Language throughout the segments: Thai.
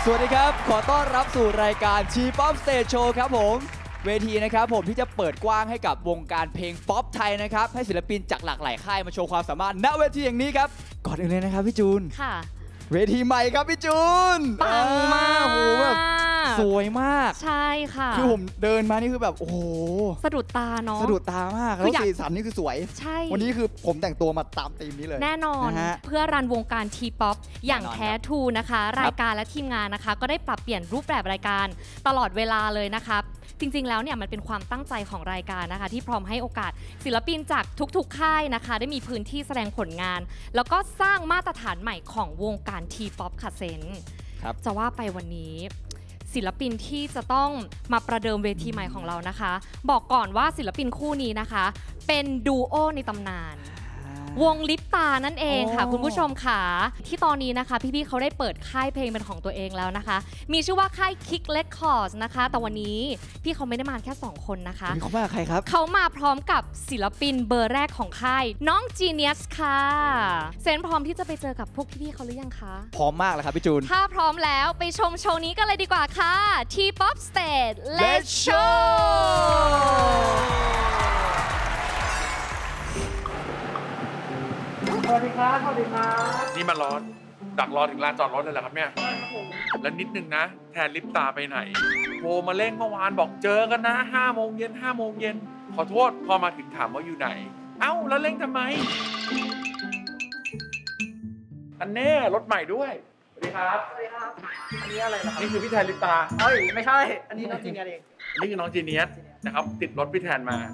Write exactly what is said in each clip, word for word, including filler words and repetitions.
สวัสดีครับขอต้อนรับสู่รายการทีป๊อปสเตจโชว์ครับผมเวทีนะครับผมที่จะเปิดกว้างให้กับวงการเพลงป๊อปไทยนะครับให้ศิลปินจากหลากหลายค่ายมาโชว์ความสามารถณเวทีอย่างนี้ครับก่อนอื่นเลยนะครับพี่จูนค่ะเวทีใหม่ครับพี่จูนปังมากโอ้โหแบบสวยมากใช่ค่ะคือผมเดินมานี่คือแบบโอ้โหสะดุดตาเนาะสะดุดตามากแล้วสีสันนี่คือสวยใช่วันนี้คือผมแต่งตัวมาตามธีมนี้เลยแน่นอนเพื่อรันวงการทีป๊อปอย่างแท้ทูนะคะรายการและทีมงานนะคะก็ได้ปรับเปลี่ยนรูปแบบรายการตลอดเวลาเลยนะคะจริงๆแล้วเนี่ยมันเป็นความตั้งใจของรายการนะคะที่พร้อมให้โอกาสศิลปินจากทุกๆค่ายนะคะได้มีพื้นที่แสดงผลงานแล้วก็สร้างมาตรฐานใหม่ของวงการทีป๊อปค่ะเซนจะว่าไปวันนี้ศิลปินที่จะต้องมาประเดิมเวทีใหม่ของเรานะคะบอกก่อนว่าศิลปินคู่นี้นะคะเป็นดูโอในตำนานวงลิปตานั่นเองค่ะคุณผู้ชมค่ะที่ตอนนี้นะคะพี่ๆเขาได้เปิดค่ายเพลงเป็นของตัวเองแล้วนะคะมีชื่อว่าค่าย Kick Records นะคะแต่วันนี้พี่เขาไม่ได้มาแค่สองคนนะคะเขามาใครครับเขามาพร้อมกับศิลปินเบอร์แรกของค่ายน้อง Genius ค่ะเซนพร้อมที่จะไปเจอกับพวกพี่ๆเขาหรือยังคะพร้อมมากเลยครับพี่จูนถ้าพร้อมแล้วไปชมโชว์นี้กันเลยดีกว่าค่ะ T-pop Stage Let's Show สวัสดีครับสวัสดีครับนี่มันร้อนดักรอถึงลานจอดรถเลยเหรอครับเนี่ยแล้วนิดนึงนะแทนลิปตาไปไหนโทรมาเร่งเมื่อวานบอกเจอกันนะห้าโมงเย็นห้าโมงเย็นขอโทษพอมาถึงถามว่าอยู่ไหนเอ้าแล้วเร่งทำไมอันแน่รถใหม่ด้วยสวัสดีครับสวัสดีครับอันนี้อะไรนะครับนี่คือพี่แทนลิปตาเฮ้ยไม่ใช่อันนี้น้องจีเนียสเองนี่คือน้องจีเนียสนะครับติดรถพี่แทนมา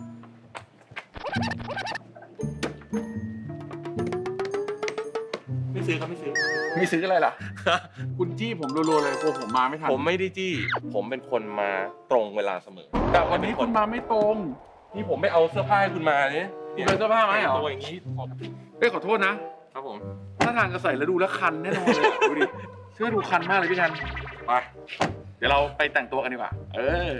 ไม่ซื้อครับไม่ซื้อไม่ซื้ออะไรล่ะคุณจี้ผมรัวๆเลยกลัวผมมาไม่ทันผมไม่ได้จี้ผมเป็นคนมาตรงเวลาเสมอแต่วันนี้คุณมาไม่ตรงนี่ผมไม่เอาเสื้อผ้าให้คุณมาเนี่ยคุณเป็นเสื้อผ้าไหมเหรอตัวอย่างนี้เอ้ยขอโทษนะครับผมถ้าทางจะใส่แล้วดูแล้วคันแน่นอนเลยดูดิเสื้อดูคันมากเลยพี่แทนไปเดี๋ยวเราไปแต่งตัวกันดีกว่าเออ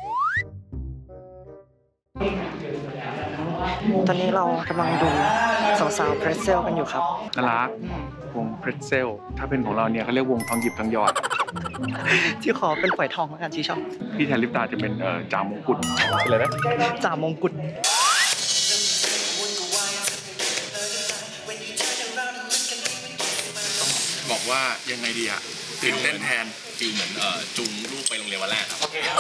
ตอนนี้เรากำลังดูสาวๆเพรสเซลกันอยู่ครับน่ารักวงเพรสเซลถ้าเป็นของเราเนี่ยเขาเรียกวงทองหยิบทองหยอดที่ขอเป็นฝอยทองแล้วกันที่ชอบพี่แทนลิปตาจะเป็นจ่ามงกุฎอะไรนะจ่ามงกุฎบอกว่ายังไงดีอะตื่นเต้นแทนฟิลเหมือนจูงลูกไปโรงเรียนวันแรกครับโอเคครับ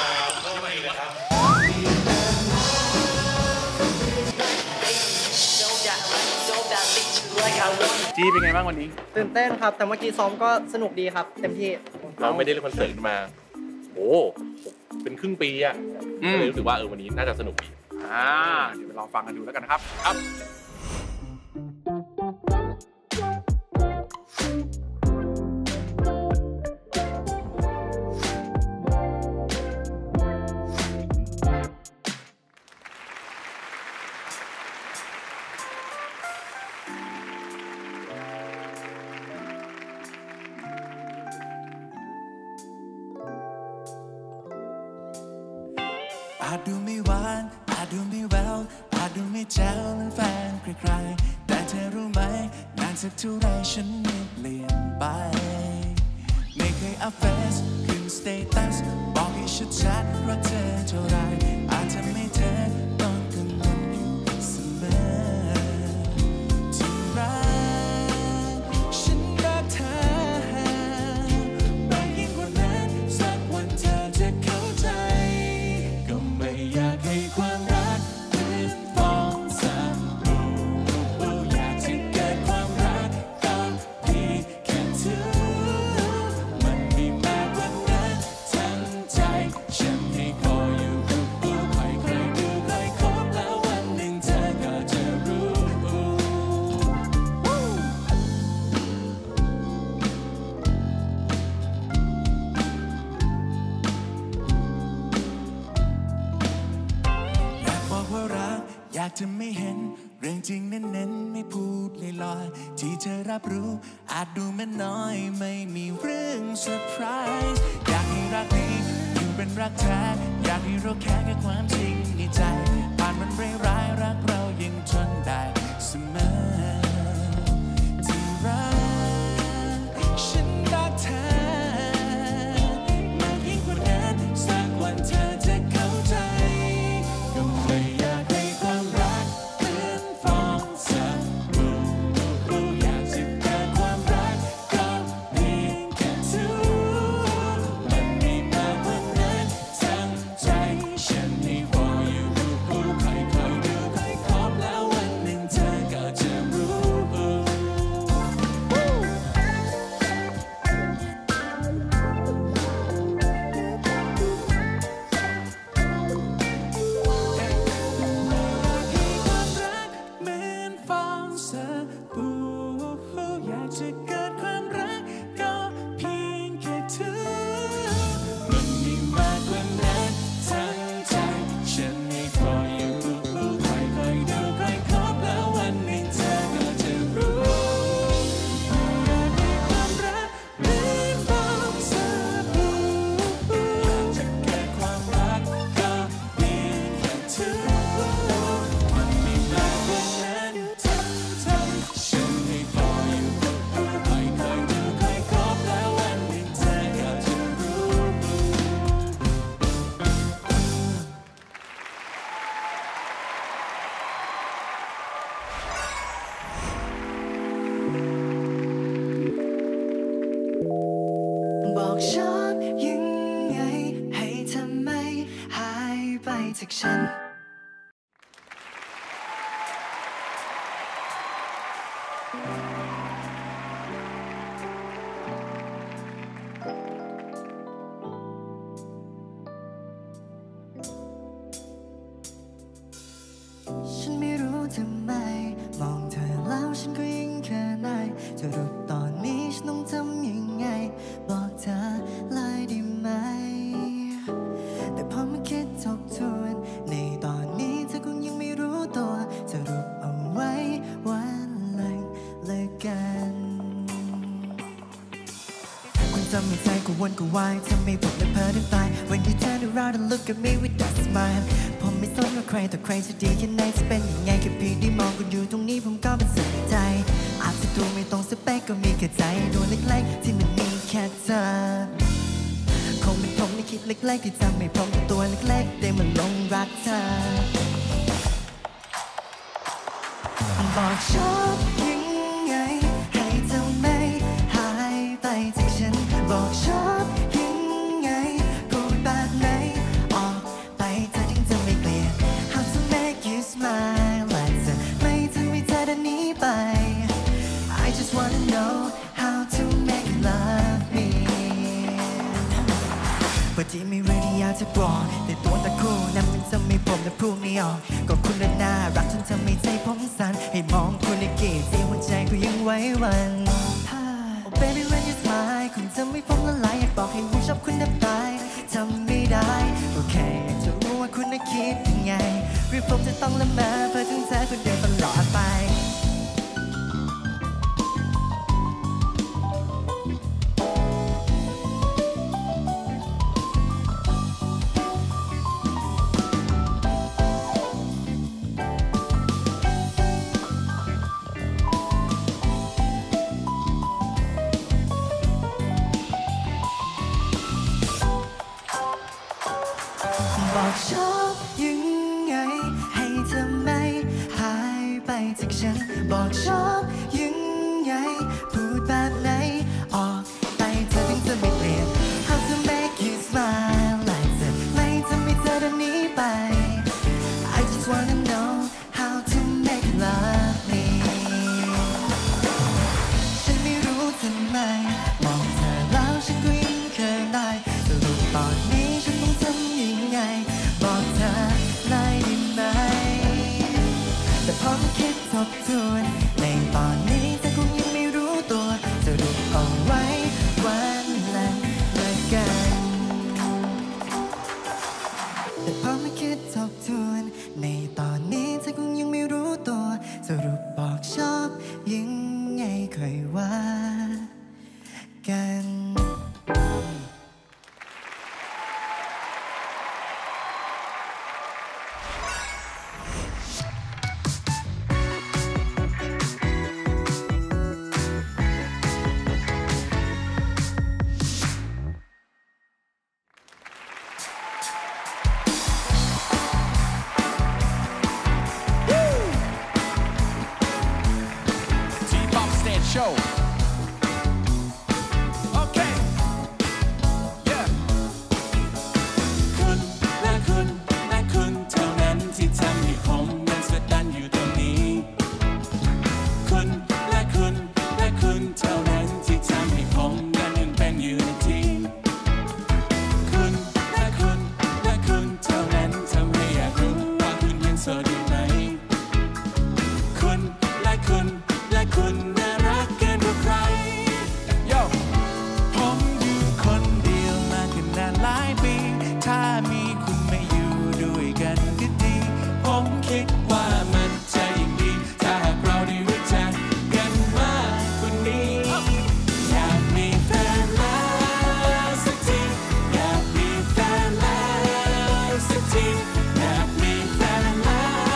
จี้เป็นไงบ้างวันนี้ตื่นเต้นครับแต่เมื่อกี้ซ้อมก็สนุกดีครับเต็มที่เราไม่ได้เล่นคอนเสิร์ตมาโอ้เป็นครึ่งปีอะเลยรู้สึกว่าเออวันนี้น่าจะสนุกดีอ่าเดี๋ยวไปลองฟังกันดูแล้วกันนะครับครับอาจดูไม่หวานอาจดูไม่แววอาจดูไม่แจ๋วเหมือนแฟนใครๆแต่เธอรู้ไหมนานสักเท่าไรฉันไม่เปลี่ยนไปไม่เคยอัพเฟซขึ้นสเตตัสบอกให้ชัดๆรักเธอเท่าไรอาจทำให้เธอต้องกังวลอยู่เสมอที่รักฉันรักเธอมากยิ่งกว่านั้นสักวันเธอจะเข้าใจไม่อยากให้ความรักเป็นฟองสบู่อยากจะเกิดความรักต้องมีแค่เธอมันมีมากกว่านั้นทั้งใจฉันให้คอยอยู่กับกูค่อยๆดูค่อยๆคบแล้ววันหนึ่งเธอก็จะรู้อยากจะไม่เห็นเรื่องจริงเน้นๆไม่พูดลอยๆที่เธอรับรู้อาจดูแม่น้อยไม่มีเรื่องเซอร์ไพรส์อยากให้รักนี้อยู่เป็นรักแท้อยากให้เราแค่แค่ความจริงในใจผ่านมันร้ายๆรักเรายังทนได้เสมอที่รักฉันรักเธอฉันฉันไม่รู้ทำไมมองเธอแล้วฉันก็ยิ่งเขินอายจะรูปตอนนี้ฉันต้องทำยังไงบอกเธอเลยได้ไหมแต่พอมาคิดทบทวนในตอนนี้เธอคงยังไม่รู้ตัวจะรูปเอาไว้วันหลังเลิกกันคุณจำไม่ใจก็วนก็วายทำให้ผมและเพ้อได้ตาย When you turn around and look at me with that smile ผมไม่สนว่าใครต่อใครจะดีแค่ไหนจะเป็นยังไงแค่เพียงได้มองคุณอยู่ตรงนี้ผมก็เป็นสุขใจอาจจะดูไม่ตรงสเปคก็มีแค่ใจดวงเล็กๆที่มันมีแค่เธอคงเป็นผมที่คิดเล็กๆที่ทำให้ผมตัวเล็กๆได้มาหลงรักเธอบอกชอบยังไงให้เธอไม่หายไปจากฉันบอกชอบยังไงพูดแบบไหนออกไปเธอถึงจะไม่เปลี่ยน How to make you smile และจะไม่ทำให้เธอเดินหนีไป I just wanna know how to make you love me บางทีไม่รู้ที่อยากจะบอกแต่ตัวตะคู่นั้นมันจะไม่ผมและพูดไม่ออกก็คุณและน่ารักจนทำให้ใจผมสั่นให้มองคุณในกี่ทีหัวใจก็ยังไหวหวั่น Oh baby when you smile คุณจะไม่ผมละลายอยากบอกให้ผมชอบคุณแทบตายทำไม่ได้โอเคอยากจะรู้ว่าคุณน่ะคิดยังไงหรือผมจะต้องละเมอเพื่อถึงเธอคนเดียวตลอดไปบอกชอบยังไงให้เธอไม่หายไปจากฉันบอกชอบยังไงพูดแบบไหนออกไปเธอถึงจะไม่เปลี่ยน How to make you smile และจะไม่ทำให้เธอเดินหนีไป I just wanna know how to make you love me ฉันไม่รู้ทำไมมองเธอแล้วฉันก็ยิ่งเขินได้สรุปตอนนี้ฉันต้องทำยังไงบอกเธอได้ไหมแต่พอมาคิดทบทวนในตอนนี้เธอคงยังไม่รู้ตัวสรุปเอาไว้วันหลังเลิกกันแต่พอมาคิดทบทวนในตอนนี้เธอคงยังไม่รู้ตัวสรุปบอกชอบยังไงค่อยว่ากัน T-Pop Stage Show Okay Yeah คุณและคุณและคุณเท่านั้นที่ทำให้ผมนั้นสะดันอยู่ตรงนี้คุณและคุณและคุณเท่านั้นที่ทำให้ผมนั้นยังเป็นอยู่ในทีคุณและคุณและคุณเท่านั้นทำให้อยากรู้ว่าคุณยังโสดอยู่ไหมคุณและคุณและคุณน่ารักเกินกว่าใคร Yo ผมอยู่คนเดียวมากันนานหลายปีถ้ามีคุณมาอยู่ด้วยกันก็ดี ผมคิดว่ามันจะยิ่งดีถ้าหากเราได้รู้จักกันมากกว่านี้อยากมีแฟนแล้วสักทีอยากมีแฟนแล้วสักทีอยากมีแฟนแล้ว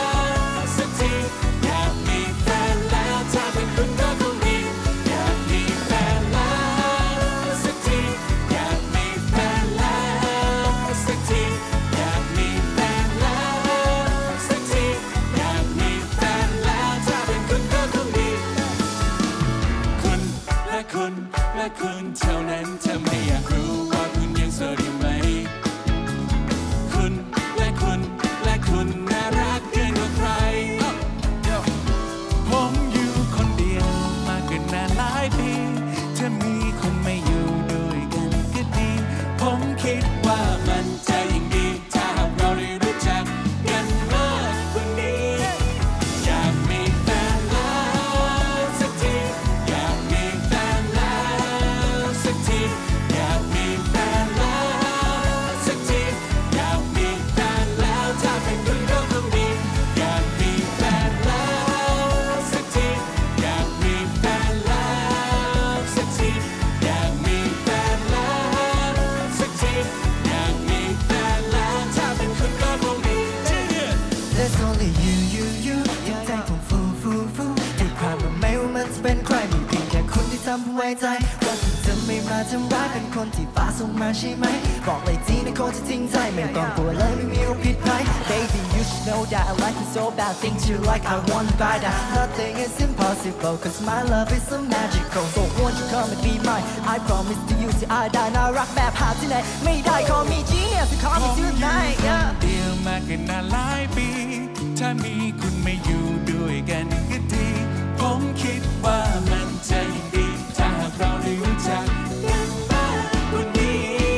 There's only you you you ที่ใจผมฟูฟูฟูด้วยความว่าไม่ว่ามันจะเป็นใครมีเพียงแค่คนที่ทำให้ไว้ใจว่าคุณจะไม่มาทำร้ายเป็นคนที่ฟ้าส่งมาใช่ไหมบอกเลยจีนะคนที่ทิ้งใจไม่ต้องกลัวเลยไม่มีอะไรผิดไป Baby you should know that I like you so bad things you like I want to buy that nothing is impossible cause my love is so magical so won't you come and be mine I promise to you ที่ I die น่ารักแบบหาที่ไหนไม่ได้ call me genius call me tonight yeah เดียวมากันนานหลายปีถ้ามีคุณไม่อยู่ด้วยกันก็ดีผมคิดว่ามันจะยิ่งดีถ้าหากเราได้รู้จักกันมากกว่านี้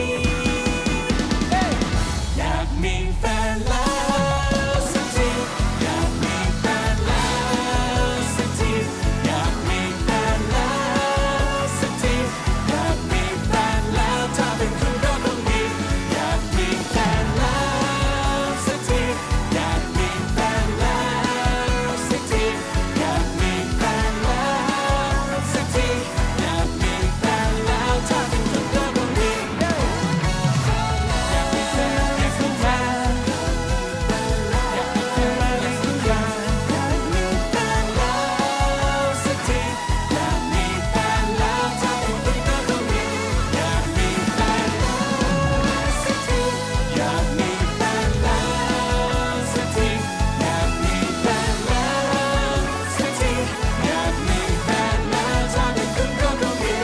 อยากมีแฟนแล้วสักทีอยากมีแฟนแล้วสักทีอยากมีแฟนแล้วสักทีอยากมีแฟนแล้วถ้าเป็นคุณก็ต้องมีอยากมีแฟนแล้วสักทีอยากมีแฟนแล้วสักทีอยากมีแฟนแล้วสักทีอยากมีแฟนแล้วถ้าเป็นคุณก็ต้องมีอยากมีแฟนอยากมีแฟนอยากมีแฟนอยากมีแฟนอยากมีแฟนแล้วสักทีอยากมีแฟนแล้วถ้าเป็นคุณก็ต้องมีอยากมีแฟนแล้วสักทีอยากมีแฟนแล้วสักทีอยากมีแฟนแล้วสักทีอยากมีแฟนแล้วถ้าเป็นคุณก็ต้องมี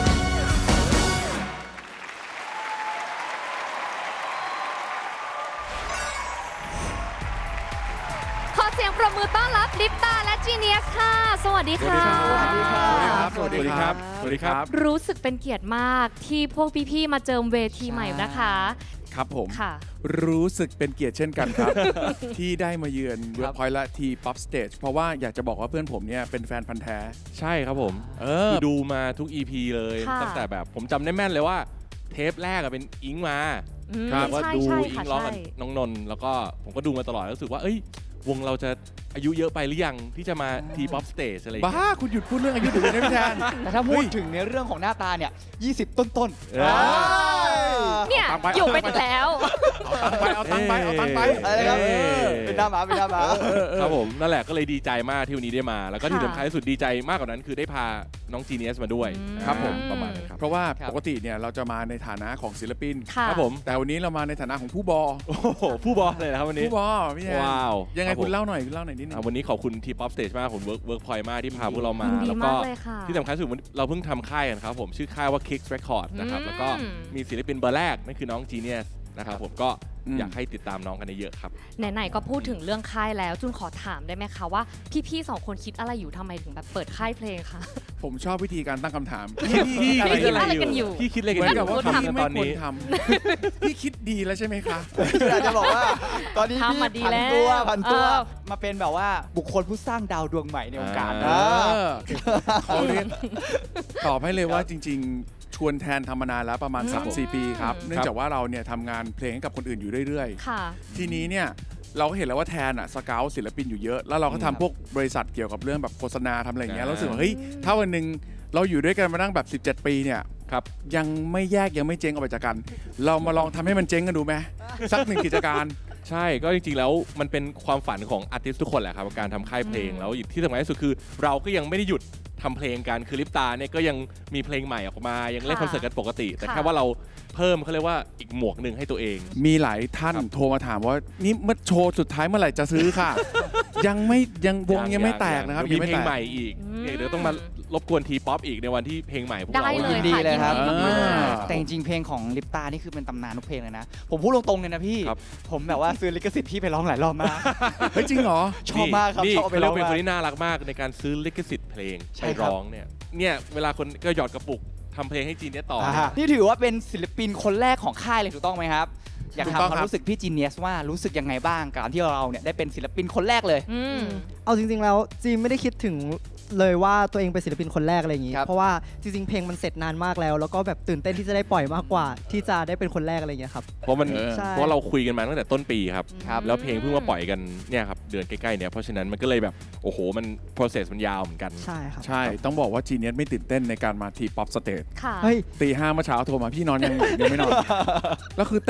ขอเสียงปรบมือต้อนรับลิปตาและจีเนียสค่ะ สวัสดีค่ะสวัสดีครับสวัสดีครับ สวัสดีครับรู้สึกเป็นเกียรติมากที่พวกพี่ๆมาเจิมเวทีใหม่นะคะครับผมค่ะรู้สึกเป็นเกียรติเช่นกันครับ ที่ได้มาเยือนเวิร์กพอยต์และทีป๊อปสเตจเพราะว่าอยากจะบอกว่าเพื่อนผมเนี่ยเป็นแฟนพันธ์แท้ใช่ครับผมเออคือดูมาทุก อี พี เลยค่ะตั้งแต่แบบผมจำได้แม่นเลยว่าเทปแรกอะเป็นอิงมาอืมครับว่าใช่ดูใช่อิค่ะงร้องกับใช่น้องนนท์แล้วก็ผมก็ดูมาตลอดแล้วรู้สึกว่าเอ้ยวงเราจะอายุเยอะไปหรือยังที่จะมาทีป๊อปสเตจอะไรอย่างบ้าเงี้ยคุณหยุดพูดเรื่องอายุถึงได้พี่แทนแต่ถ้าพูดถึงในเรื่องของหน้าตาเนี่ยยี่สิบต้นๆเออเนี่ยเอาตังค์ไปอยู่ไปเอาตังค์ไปแล้วเอาตังค์ไปเอาตังค์ไปเอาตังค์ไปอะไรนะครับเอ้ยเป็นหน้าหมาเป็นหน้าหมาครับผมนั่นแหละก็เลยดีใจมากที่วันนี้ได้มา แล้วก็ที่ค่ะสำคัญที่สุดดีใจมากกว่านั้นคือได้พาน้องจีเนียสมาด้วยอืมครับผมประมาณนั้นครับเพราะว่าครับปกติเนี่ยเราจะมาในฐานะของศิลปินค่ะครับผมแต่วันนี้เรามาในฐานะของผู้บอโอ้โหผู้บอลเลยนะครับวันนี้ผู้บอพี่แทนว้าวยังไงครับผมคุณเล่าหน่อยคุณเล่าหน่อยนิดนึงอ่ะวันนี้ขอบคุณทีป๊อปสเตจมากผมเวิร์กเวิร์กพอยต์มากที่พาพวกเรามายินดีแล้วก็มากเลยค่ะที่สำคัญที่สุดวันนี้เราเพิ่งทำค่ายกันครับผมชื่อค่ายว่า Kicks Record นะครับอืมแล้วก็มีศิลปินเบอร์แรกนั่นคือน้อง Genius นะครับผมก็อืมอยากให้ติดตามน้องกันเยอะๆครับไหนๆก็พูดถึงเรื่องค่ายแล้วจุนขอถามได้ไหมคะว่าพี่ๆสองคนคิดอะไรอยู่ทำไมถึงแบบเปิดค่ายเพลงคะผมชอบวิธีการตั้งคำถามพี่พี่พี่คิดอะไรกันอยู่พี่คิดอะไรเหกันมือนอยู่กับว่าทำพี่กันไม่ตอนควรนี้ทำพี่คิดดีแล้วใช่ไหมคะอยากจะบอกว่าตอนนี้ทำพี่มาดีผันแล้วตัวผันตัวเออมาเป็นแบบว่าบุคคลผู้สร้างดาวดวงใหม่ในวงการอ่าอ่าเออเขาเรียกตอบให้เลยว่าจริง ๆ ชวนแทนทำมานานแล้วประมาณอืมสามสี่ ปีครับ เนื่องจากว่าเราเนี่ยทำงานเพลงให้กับคนอื่นอยู่เรื่อยค่ะๆ ทีนี้เนี่ยเราก็เห็นแล้วว่าแทนอ่ะสเกลศิลปินอยู่เยอะ แล้วเราก็ทำพวกบริษัทเกี่ยวกับเรื่องแบบโฆษณาทำอะไรอย่างเงี้ยอ่าเรารู้สึกว่าเฮ้ยถ้าวันหนึ่งเราอยู่ด้วยกันมาตั้งแบบสิบเจ็ด ปีเนี่ยครับยังไม่แยกยังไม่เจ๊งออกไปจากกัน เรามาลองทำให้มันเจ๊งกันดูไหมสักหนึ่งกิจการใช่ก็จริงๆแล้วมันเป็นความฝันของอาร์ติสต์ทุกคนแหละครับการทำค่ายเพลงอืมแล้วที่สำคัญที่สุดคือเราก็ยังไม่ได้หยุดทำเพลงกันคือลิปตาเนี่ยก็ยังมีเพลงใหม่ออกมายังเล่นคอนเสิร์ตกันปกติ แต่แค่ว่าเราเพิ่มเขาเรียกว่าอีกหมวกหนึ่งให้ตัวเองมีหลายท่านโทรมาถามว่านี่เมื่อโชว์สุดท้ายเมื่อไหร่จะซื้อค่ะ ยังไม่ยังวงยังไม่แตกนะครับมียังไม่เพลแตงกใหม่อีกอืมเดี๋ยวต้องมารบกวนทีป๊อปอีกในวันที่เพลงใหม่พวกเราได้เลยยินดีค่ะเลยครับยินดีอ่ามากแต่จริงๆเพลงของลิปตานี่คือเป็นตำนานทุกเพลงเลยนะ ผมพูดตรงๆเลยนะพี่ครับผมแบบว่าซื้อลิขสิทธิ์พี่ไปร้องหลายรอบมากเฮ้ยจริงเหรอชอบมากครับนี่ชอบเอาไปเขาเรีร้ยอก งเป็นมาคนกที่น่ารักมากในการซื้อลิขสิทธิ์เพลงใช่ไปครับร้องเนี่ยเนี่ยเวลาคนก็หยอดกระปุกทำเพลงให้จีนเนี่ยต่อเนี่ยอ่านี่ถือว่าเป็นศิลปินคนแรกของค่ายเลยถูกต้องไหมครับ อยากถูกถามต้องความครับรู้สึกพี่จีเนียสว่ารู้สึกยังไงบ้างการที่เราเนี่ยได้เป็นศิลปินคนแรกเลยอืมเอาจริงๆแล้วจีนไม่ได้คิดถึงเลยว่าตัวเองเป็นศิลปินคนแรกอะไรอย่างงี้ครับเพราะว่าจริงๆเพลงมันเสร็จนานมากแล้ว แล้วก็แบบตื่นเต้นที่จะได้ปล่อยมากกว่า ที่จะได้เป็นคนแรกอะไรอย่างเงี้ยครับเพราะมันเออใช่เพราะเราคุยกันมาตั้งแต่ต้นปีครับครับแล้วเพลงเพิ่งมาปล่อยกันเนี่ยครับเดือนใกล้ๆเนี่ยเพราะฉะนั้นมันก็เลยแบบโอ้โหมัน process มันยาวเหมือนกันใช่ครับใช่ต้องบอกว่าจีเนียสไม่ตื่นเต้นในการมาทีป๊อปสเตจค่ะเฮ้ยตีห้าเมื่อเช้าโทรมาพี่นอนยัง ยังไม่นอน แล้วคือเต้นใหญ่เลยนะ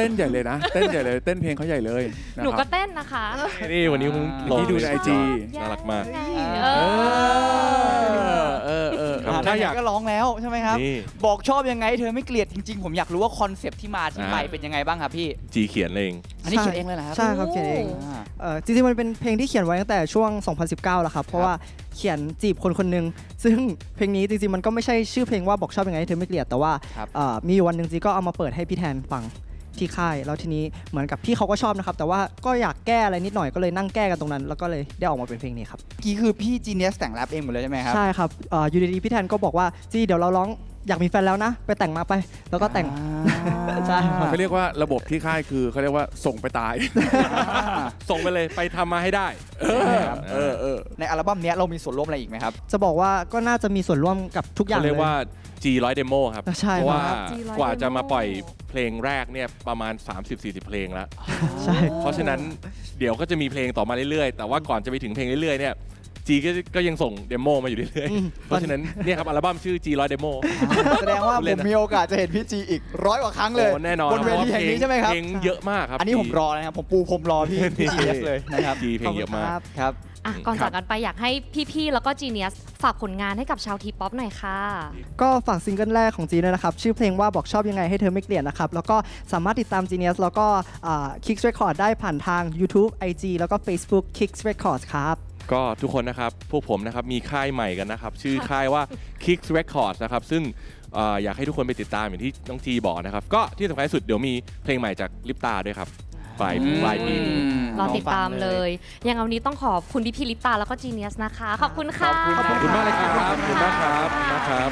นะเต้นใหญ่เลยเต้นเพลงเขาใหญ่เลยนะหนูคก็รับเต้นนะคะนี่วันนี้ผมลงที่ดูใน ไอ จีน่ารักมากเออเออเออครับอ่ะถ้าอยากก็ร้องแล้วใช่ไหมครับนี่บอกชอบยังไงเธอไม่เกลียดจริงๆผมอยากรู้ว่าคอนเซปต์ที่มาที่ไปเป็นยังไงบ้างครับพี่จีเขียนเองอันนี้เขียนเองเลยเหรอครับใช่ครับเขียนเองอ่าเอ่อจริงๆมันเป็นเพลงที่เขียนไว้ตั้งแต่ช่วง สองพันสิบเก้า แล้วครับ เพราะว่าเขียนจีบคนคนหนึ่งซึ่งเพลงนี้จริงๆมันก็ไม่ใช่ชื่อเพลงว่าบอกชอบยังไงให้เธอไม่เกลียดแต่ว่าครับเอ่อมีอยู่วันหนึ่งจีก็เอามาเปิดให้พี่แทนฟังที่ค่ายแล้วทีนี้เหมือนกับพี่เขาก็ชอบนะครับแต่ว่าก็อยากแก้อะไรนิดหน่อยก็เลยนั่งแก้กันตรงนั้นแล้วก็เลยได้ออกมาเป็นเพลงนี้ครับเมื่อกี้คือพี่จีเนียสแต่งแรปเองหมดเลยใช่ไหมครับใช่ครับเอ่ออยู่ดีๆพี่แทนก็บอกว่าจีเดี๋ยวเราร้องอยากมีแฟนแล้วนะไปแต่งมาไปแล้วก็แต่ง ใช่ครับเขาเรียกว่าระบบที่ค่ายคือเขาเรียกว่าส่งไปตายส่งไปเลยไปทำมาให้ได้เออเออเออในอัลบั้มเนี้ยเรามีส่วนร่วมอะไรอีกไหมครับจะบอกว่าก็น่าจะมีส่วนร่วมกับทุกอย่างเขาเลเรียยกว่า จี หนึ่งร้อย Demo ครับใช่เพราะว่าครับจี หนึ่งร้อยกว่าจะมา Demo ปล่อยเพลงแรกเนี่ยประมาณ สามสิบสี่สิบ เพลงแล้วใช่เพราะฉะนั้นเดี๋ยวก็จะมีเพลงต่อมาเรื่อยๆ แต่ว่าก่อนจะไปถึงเพลงเรื่อยๆเนี่ยจีก็ก็ยังส่งเดโมมาอยู่เรื่อยอืมๆ เพราะฉะนั้นเนี่ยครับอัลบั้มชื่อ จี หนึ่งร้อย Demo แสดงว่าเล่ผมนนะมีโอกาสจะเห็นพี่จีอีกร้อยกว่าครั้งเลยโอ้แน่นอนบนเวทีแห่งนี้ใช่ไหมครับเพลงเยอะมากครับอันนี้ผมรอนะครับผมปูพรมรอพี่พี่จีเนียสเลยนะครับจีเพลงเยอะมากครับอ่ะก่อนจากกันไปอยากให้พี่ๆแล้วก็จีเนียสฝากผลงานให้กับชาวทีป๊อปหน่อยค่ะก็ฝากซิงเกิลแรกของจีด้วยนะครับ ชื่อเพลงว่าบอกชอบยังไงให้เธอไม่เกลียดนะครับ แล้วก็สามารถติดตาม Genius แล้วก็อ่า Kicks Record ได้ผ่านทาง YouTube ไอ จี แล้วก็ Facebook Kicks Records ครับก็ทุกคนนะครับพวกผมนะครับมีค่ายใหม่กันนะครับ ชื่อค่ายว่า Kicks Records นะครับซึ่งเอ่ออยากให้ทุกคนไปติดตามอย่างที่น้องจีบอกนะครับ ก็ที่สำคัญที่สุดเดี๋ยวมีเพลงใหม่จากลิปตาด้วยครับปลายปลายปีนี้รอติดตามเลยยังเอาวันนี้ต้องขอบคุณพี่พี่ลิปตาแล้วก็จีเนียสนะคะ ขอบคุณค่ะขอบคุณขอบคุณมากเลยครับขอบคุณมากครับขอบคุณมากครับ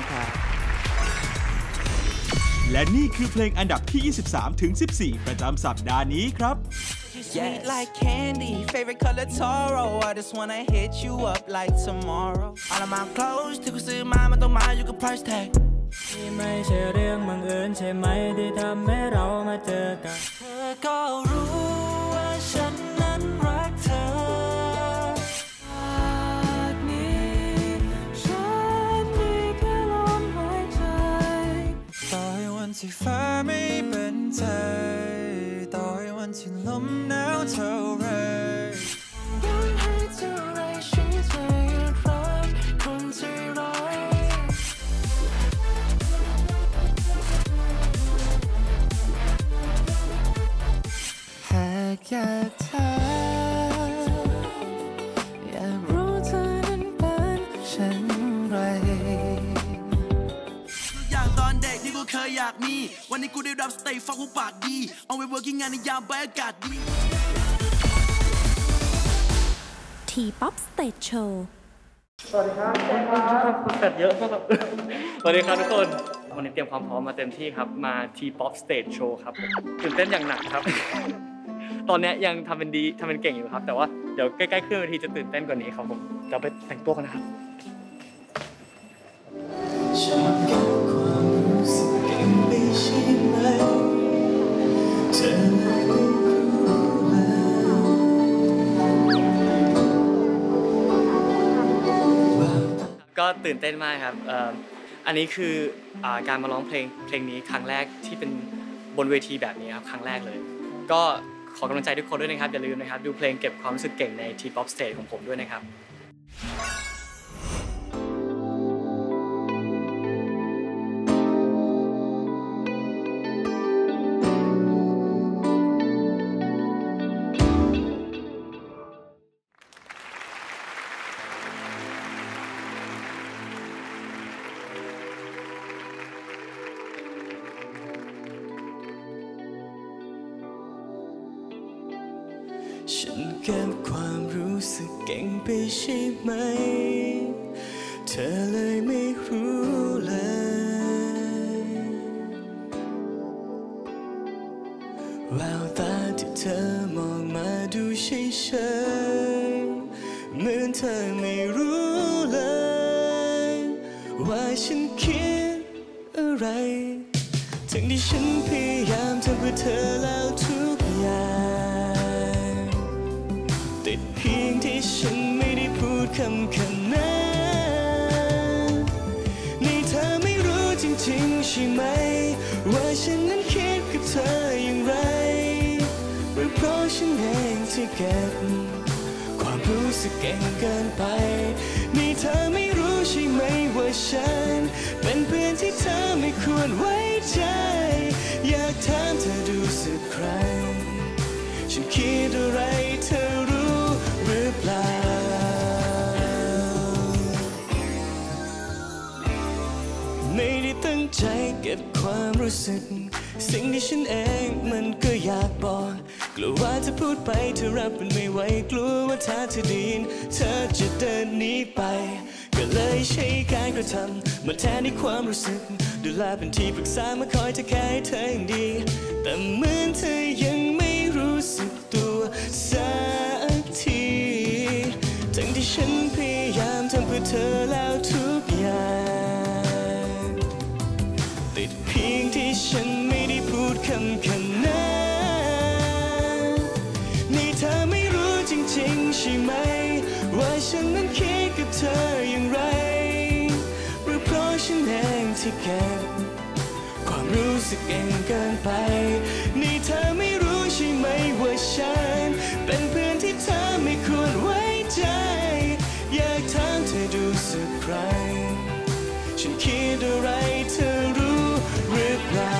และนี่คือเพลงอันดับที่ ยี่สิบสามถึงสิบสี่ ประจำสัปดาห์นี้ครับ Sweet like candy, favorite color Toro. I just wanna hit you up like tomorrow. All of my clothes ที่กูซื้อมามันต้องมาอยู่กับ price tag. นี่ไม่ใช่เรื่องบังเอิญใช่ไหมที่ทำให้เรามาเจอกันเธอก็รู้ว่าฉันนั้นรักเธอจากนี้ฉันมีแค่ลมหายใจต่อให้วันที่ฟ้าไม่เป็นใจต่อให้วันที่ลมหนาวเท่าไรยังให้เท่าไรฉันจะยืนรักคนที่ร้ายหากอยากเธออยากรู้เธอนั้นเป็นเช่นไรอย่างตอนเด็กที่กูเคยอยากมีวันนี้กูได้รับสเตย์ฟังกูปากดีเอาไว้เวิร์กิ้งงานในยามบรรยากาศดี T-POP Stage Show สวัสดีครับคนแฟดเยอะมากครับ สวัสดีครับทุกคน วันนี้เตรียมความพร้อมมาเต็มที่ครับ มา T-POP Stage Show ครับตื่นเต้นอย่างหนักครับ ตอนนี้ยังทำเป็นดีทำเป็นเก่งอยู่ครับ แต่ว่าเดี๋ยวใกล้ๆขึ้นเวทีจะตื่นเต้นกว่านี้ครับผม เดี๋ยวไปแต่งตัวกันนะครับฉันเก็บความรู้สึกเก็บไปใช่ไหมเธอไม่รู้ก็ตื่นเต้นมากครับเอ่ออันนี้คืออ่าการมาร้องเพลงเพลงนี้ครั้งแรกที่เป็นบนเวทีแบบนี้ครับครั้งแรกเลย ก็ขอกำลังใจทุกคนด้วยนะครับอย่าลืมนะครับดูเพลงเก็บความรู้สึกเก่งใน T-POP Stage ของผมด้วยนะครับฉันเก็บความรู้สึกเก่งไปใช่ไหมเธอเลยไม่รู้เลยแววตาที่เธอมองมาดูเฉยๆเหมือนเธอไม่รู้เลยว่าฉันคิดอะไรทั้งที่ฉันพยายามทำเพื่อเธอแล้วทุกอย่างแต่เพียงที่ฉันไม่ได้พูดคำคำนั้นนี่เธอไม่รู้จริงๆใช่ไหมว่าฉันนั้นคิดกับเธออย่างไรที่เก็บความรู้สึกเก่งเกินไปนี่เธอไม่รู้ใช่ไหมว่าฉันเป็นเพื่อนที่เธอไม่ควรไว้ใจอยากถามเธอดูสักครั้งฉันคิดอะไรเธอรู้หรือเปล่าไม่ได้ตั้งใจเก็บความรู้สึกสิ่งที่ฉันเองมันก็อยากบอกกลัวว่าจะพูดไปเธอรับมันไม่ไหวกลัวว่าถ้าเธอได้ยินเธอจะเดินหนีไปก็เลยใช้การกระทำมาแทนในความรู้สึกดูแลเป็นที่ปรึกษามาคอยจะแค่ให้เธออย่างดีแต่เหมือนเธอยังไม่รู้สึกตัวสักทีทั้งที่ฉันพยายามทำเพื่อเธอแล้วทุกอย่างติดเพียงที่ฉันไม่ได้พูดคำคำนั้นนี่เธอไม่รู้จริงๆใช่ไหมว่าฉันนั้นคิดกับเธออย่างไรหรือเพราะฉันเองที่เก็บความรู้สึกเองเกินไปนี่เธอไม่รู้ใช่ไหมว่าฉันเป็นเพื่อนที่เธอไม่ควรไว้ใจอยากถามเธอดูสักครั้งฉันคิดอะไรเธอรู้หรือเปล่า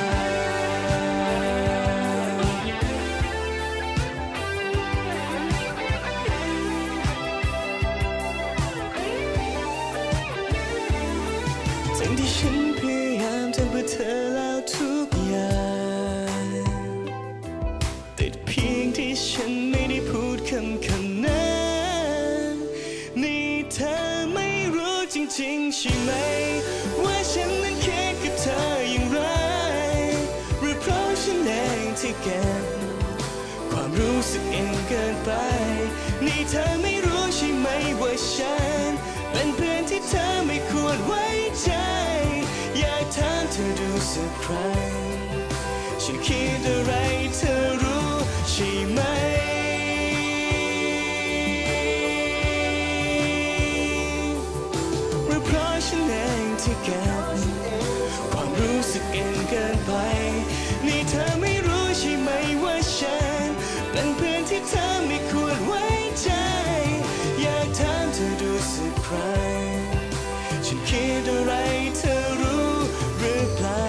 ทั้งที่ฉันพยายามทำเพื่อเธอแล้วทุกอย่างติดเพียงที่ฉันไม่ได้พูดคำคำนั้นนี่เธอไม่รู้จริงๆใช่ไหมว่าฉันนั้นคิดกับเธออย่างไรหรือเพราะฉันเองที่เก็บความรู้สึกเองเกินไปนี่เธอไม่รู้ใช่ไหมว่าฉันเป็นเพื่อนที่เธอไม่ควรไว้ใจอยากถามเธอดูสักครั้งฉันคิดอะไรเธอรู้ใช่ไหมหรือเพราะฉันเองที่เก็บความรู้สึกเองเกินไปนี่เธอไม่รู้ใช่ไหมว่าฉันเป็นเพื่อนที่เธอไม่ควรไว้ใจอยากถามเธอดูสักครั้งฉันคิดอะไรเธอรู้หรือเปล่า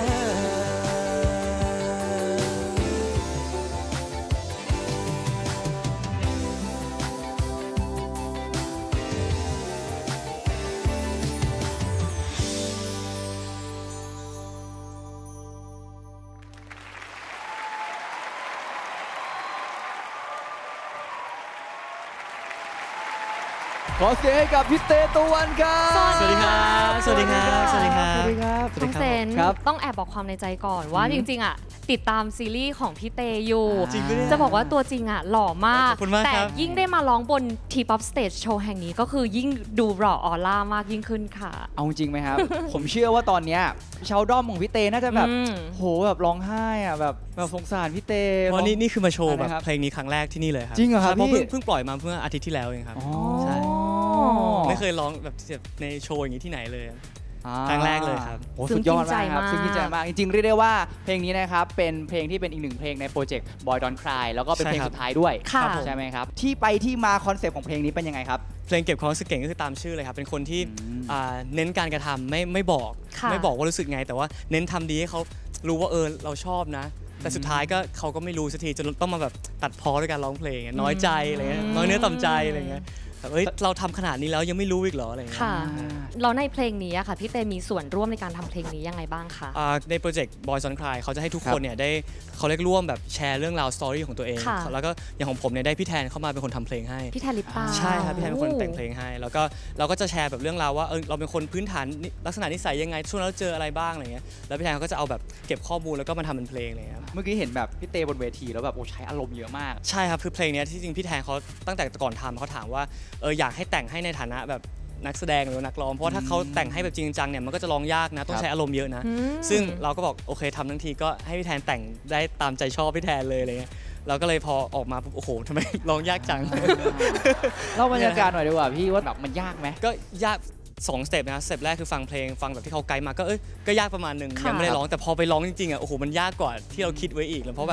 ขอเสียงให้กับพี่เตตะวันครับสวัสดีครับสวัสดีครับสวัสดีครับสวัสดีครับน้องเซนครับต้องแอบบอกความในใจก่อนว่าจริงๆอ่ะติดตามซีรีส์ของพี่เตอยู่จริงปะเนี่ยจะบอกว่าตัวจริงอ่ะหล่อมากขอบคุณมากแต่ครับยิ่งได้มาร้องบน T-pop Stage Show แห่งนี้ก็คือยิ่งดูหล่อออร่ามากยิ่งขึ้นค่ะเอาจริงไหมครับ ผมเชื่อว่าตอนเนี้ยชาวด้อมของพี่เตน่าจะแบบอืมโหแบบร้องไห้อ่ะแบบแบบสงสารพี่เตเพราะนี่นี่คือมาโชว์อะไรแบบครับเพลงนี้ครั้งแรกที่นี่เลยครับจริงเหรอครับใช่เพราะพี่เพิ่งเพิ่งปล่อยมาเมื่ออาทิตย์ที่แล้วเองครับอ๋อใช่ไม่เคยร้องแบบในโชว์อย่างนี้ที่ไหนเลยอ่าครั้งแรกเลยครับโอ้สุดยอดมากครับซึ้ซึ่งงกิกินนใจใจมากมากจริงๆเรียกได้ว่าเพลงนี้นะครับเป็นเพลงที่เป็นอีกหนึ่งเพลงในโปรเจกต์ Boy Don't Cry แล้วก็เป็นเพลงใช่ครับสุดท้ายด้วยค่ะใช่ไหมครับที่ไปที่มาคอนเซปต์ของเพลงนี้เป็นยังไงครับเพลงเก็บความรู้สึกเก่งก็คือตามชื่อเลยครับเป็นคนที่อืมอ่าเน้นการกระทำไม่ไม่บอกค่ะไม่บอกว่ารู้สึกไง แต่ว่าเน้นทำดีให้เขารู้ว่าเออเราชอบนะ แต่สุดท้ายก็เขาก็ไม่รู้สักทีจนต้องมาแบบตัดพ้อด้วยการร้องเพลงน้อยใจอะไรเงี้ยน้อยเนื้อต่ำใจอะไรเงี้ยแบบเฮ้ยเราทำขนาดนี้แล้วยังไม่รู้อีกเหรออะไรเงี้ยค่ะเราในเพลงนี้อะค่ะพี่เตมีส่วนร่วมในการทำเพลงนี้ยังไงบ้างคะอ่าในโปรเจกต์ Boys Don't Cry เขาจะให้ทุกคนเนี่ยได้เขาเรียกร่วมแบบแชร์เรื่องราวสตอรี่ของตัวเองค่ะแล้วก็อย่างของผมเนี่ยได้พี่แทนเข้ามาเป็นคนทำเพลงให้พี่แทนลิปตาใช่ครับพี่แทนเป็นคนแต่งเพลงให้ แล้วก็เราก็จะแชร์แบบเรื่องราวว่าเออเราเป็นคนพื้นฐานนิลักษณะนิสัยยังไงช่วงนั้นเราเจออะไรบ้างอะไรเงี้ยแล้วพี่แทนเขาก็จะเอาแบบเก็บข้อมูลแล้วก็มาทำเป็นเพลงอะไรเลยครับเมื่อกี้เห็นแบบพี่เตบนเวทีแล้วแบบโอ้ใช้อารมณ์เยอะมากใช่ครับคือเพลงเนี้ยที่จริงพี่แทนเขาตั้งแต่ก่อนทำเขาถามว่าเอออยากให้แต่งให้ในฐานะแบบนักแสดงหรือนักร้องเพราะว่าถ้าเขาแต่งให้แบบจริงจังเนี่ยมันก็จะร้องยากนะต้องใช้อารมณ์เยอะนะอืมซึ่งเราก็บอกโอเคทำทั้งทีก็ให้พี่แทนแต่งได้ตามใจชอบพี่แทนเลยอะไรเงี้ยเราก็เลยพอออกมาปุ๊บโอ้โหทำไมร้องยากจังเล่าบรรยากาศหน่อยดีกว่าพี่ว่าแบบมันยากไหมก็ยากสองสเต็ปนะสเต็ปแรกคือฟังเพลงฟังแบบที่เขาไกด์มาก็เอ้ยก็ยากประมาณหนึ่งค่ะยังไม่ได้ร้องแต่พอไปร้องจริงๆอ่ะโอ้โหมันยากกว่าที่เราคิดไว้อีกแล้วเพราะแบบ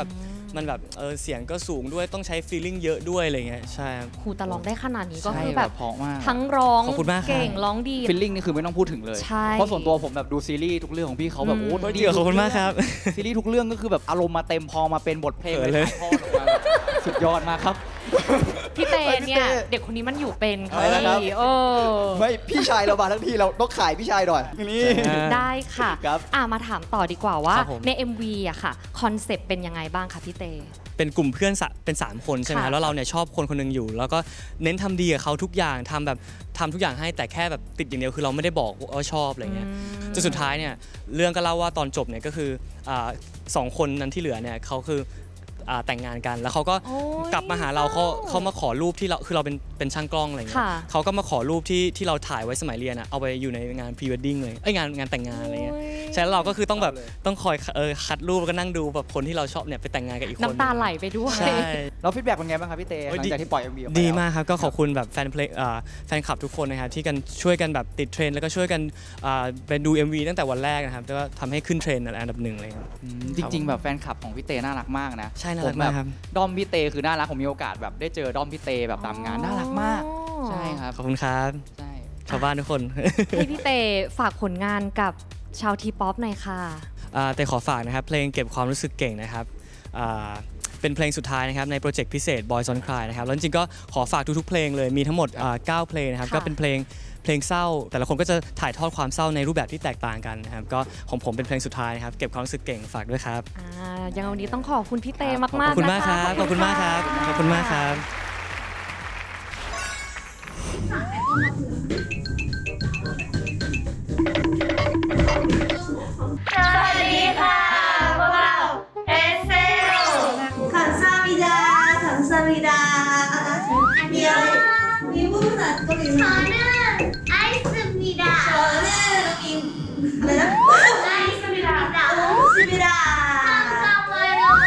มันแบบเออเสียงก็สูงด้วยต้องใช้ feeling เยอะด้วยอะไรเงี้ยใช่ครับครูแต่ร้องได้ขนาดนี้ก็ใช่คือแบบเพราะมากทั้งร้องขอบคุณมากครับเก่งร้องดีฟิลลิ่งนี่คือไม่ต้องพูดถึงเลยใช่เพราะส่วนตัวผมแบบดูซีรีส์ทุกเรื่องของพี่เขาแบบอืมโอ้ดีเดี๋ยวขอบคุณมากครับซีรีส์ทุกเรื่องก็คือแบบอารมณ์มาเต็มพอมาเป็นบทเพลงเขินเลเลย ยถ่ายทอดออกมาแบบสุดยอดมากครับพี่เตไปพี่เนี่ยเต้เด็กคนนี้มันอยู่เป็นอะไรนะครับพี่เออไม่พี่ชายเรามาทั้งทีเราต้องขายพี่ชายหน่อยนี่ได้ค่ะครับอ่ะมาถามต่อดีกว่าว่าครับผมใน เอ็ม วีอะค่ะคอนเซปต์เป็นยังไงบ้างคะพี่เตเป็นกลุ่มเพื่อนสะเป็นสามคนใช่ไหมคค่ะรับแล้วเราเนี่ยชอบคนคนหนึงอยู่ แล้วก็เน้นทำดีกับเขาทุกอย่างทำแบบทำทุกอย่างให้แต่แค่แบบติดอย่างเดียวคือเราไม่ได้บอกว่าชอบอะไรเงี้ยจนสุดท้ายเนี่ยเรื่องก็เล่าว่าตอนจบเนี่ยก็คืออ่าสองคนนั้นที่เหลือเนี่ยเขาคืออ่าแต่งงานกันแล้วเขาก็โอ้ยกลับมาหาเราเขาเขามาขอรูปที่เราคือเราเป็นเป็นช่างกล้องอะไรเงี้ยค่ะเขาก็มาขอรูปที่ที่เราถ่ายไว้สมัยเรียนอะเอาไปอยู่ในงานพรีเวดดิ้งเลยเอ้ยงานงานแต่งงานอะไรเงี้ยโอ้ยใช่แล้วเราก็คือต้องแบบต้องคอยเออคัดรูปแล้วก็นั่งดูแบบคนที่เราชอบเนี่ยไปแต่งงานกับอีกคนน้ำตาไหลไปด้วยใช่แล้วฟีดแบ็กเป็นไงบ้างครับพี่เตหโอ้ยลังดีจากที่ปล่อย เอ็ม วี ออกไปดีแล้วมากครับก็ขอบคุณแบบแฟนเพลงอ่าแฟนคลับทุกคนนะครับที่กันช่วยกันแบบติดเทรนด์แล้วก็ช่วยกันอ่าเป็นดู เอ็ม วี ตั้งแต่วันแรกนะครับแล้วก็ทำให้ขึ้นเทรนด์อันดับหนึ่งเลยครับอืมจริง ๆ แบบแฟนคลับของพี่เตน่ารักมากนะใช่น่ารักผแบบมากครับด้อมพี่เตคือน่ารักผมมีโอกาสแบบได้เจอด้อมพี่เตแบบตามงานน่ารักมากอ๋อใช่ครับขอบคุณครับใช่ชาวบ้านทุกคนให้พี่เตฝากผลงานกับชาวทีป๊อปหน่อยค่ะอ่าแต่ขอฝากนะครับเพลงเก็บความรู้สึกเก่งนะครับอ่าเป็นเพลงสุดท้ายนะครับในโปรเจกต์พิเศษ Boys on Cry นะครับแล้วจริงๆก็ขอฝากทุกๆเพลงเลยมีทั้งหมดอ่าเก้าเพลงนะครับค่ะก็เป็นเพลงเพลงเศร้า แต่ละคนก็จะถ่ายทอดความเศร้าในรูปแบบที่แตกต่างกันนะครับก็ของผมเป็นเพลงสุดท้ายนะครับเก็บความรู้สึกเก่งฝากด้วยครับอ่ายังไงวันนี้ต้องขอบคุณพี่เตครับมากๆขอบคุณมากนะคคะรับขอบคุณมากครับขอบคุณมากครับสวัสดีค่ะพวกเราเอเซลขันซามิดาขันซามิดามีอะไรมีพูดภาษาเกาหลีไหมชอเนอร์ไอซ์มิดาชอเนอร์อิงอะไรนะไอซ์มิดาโอ้ซิมิดาทำจำเลยเนาะ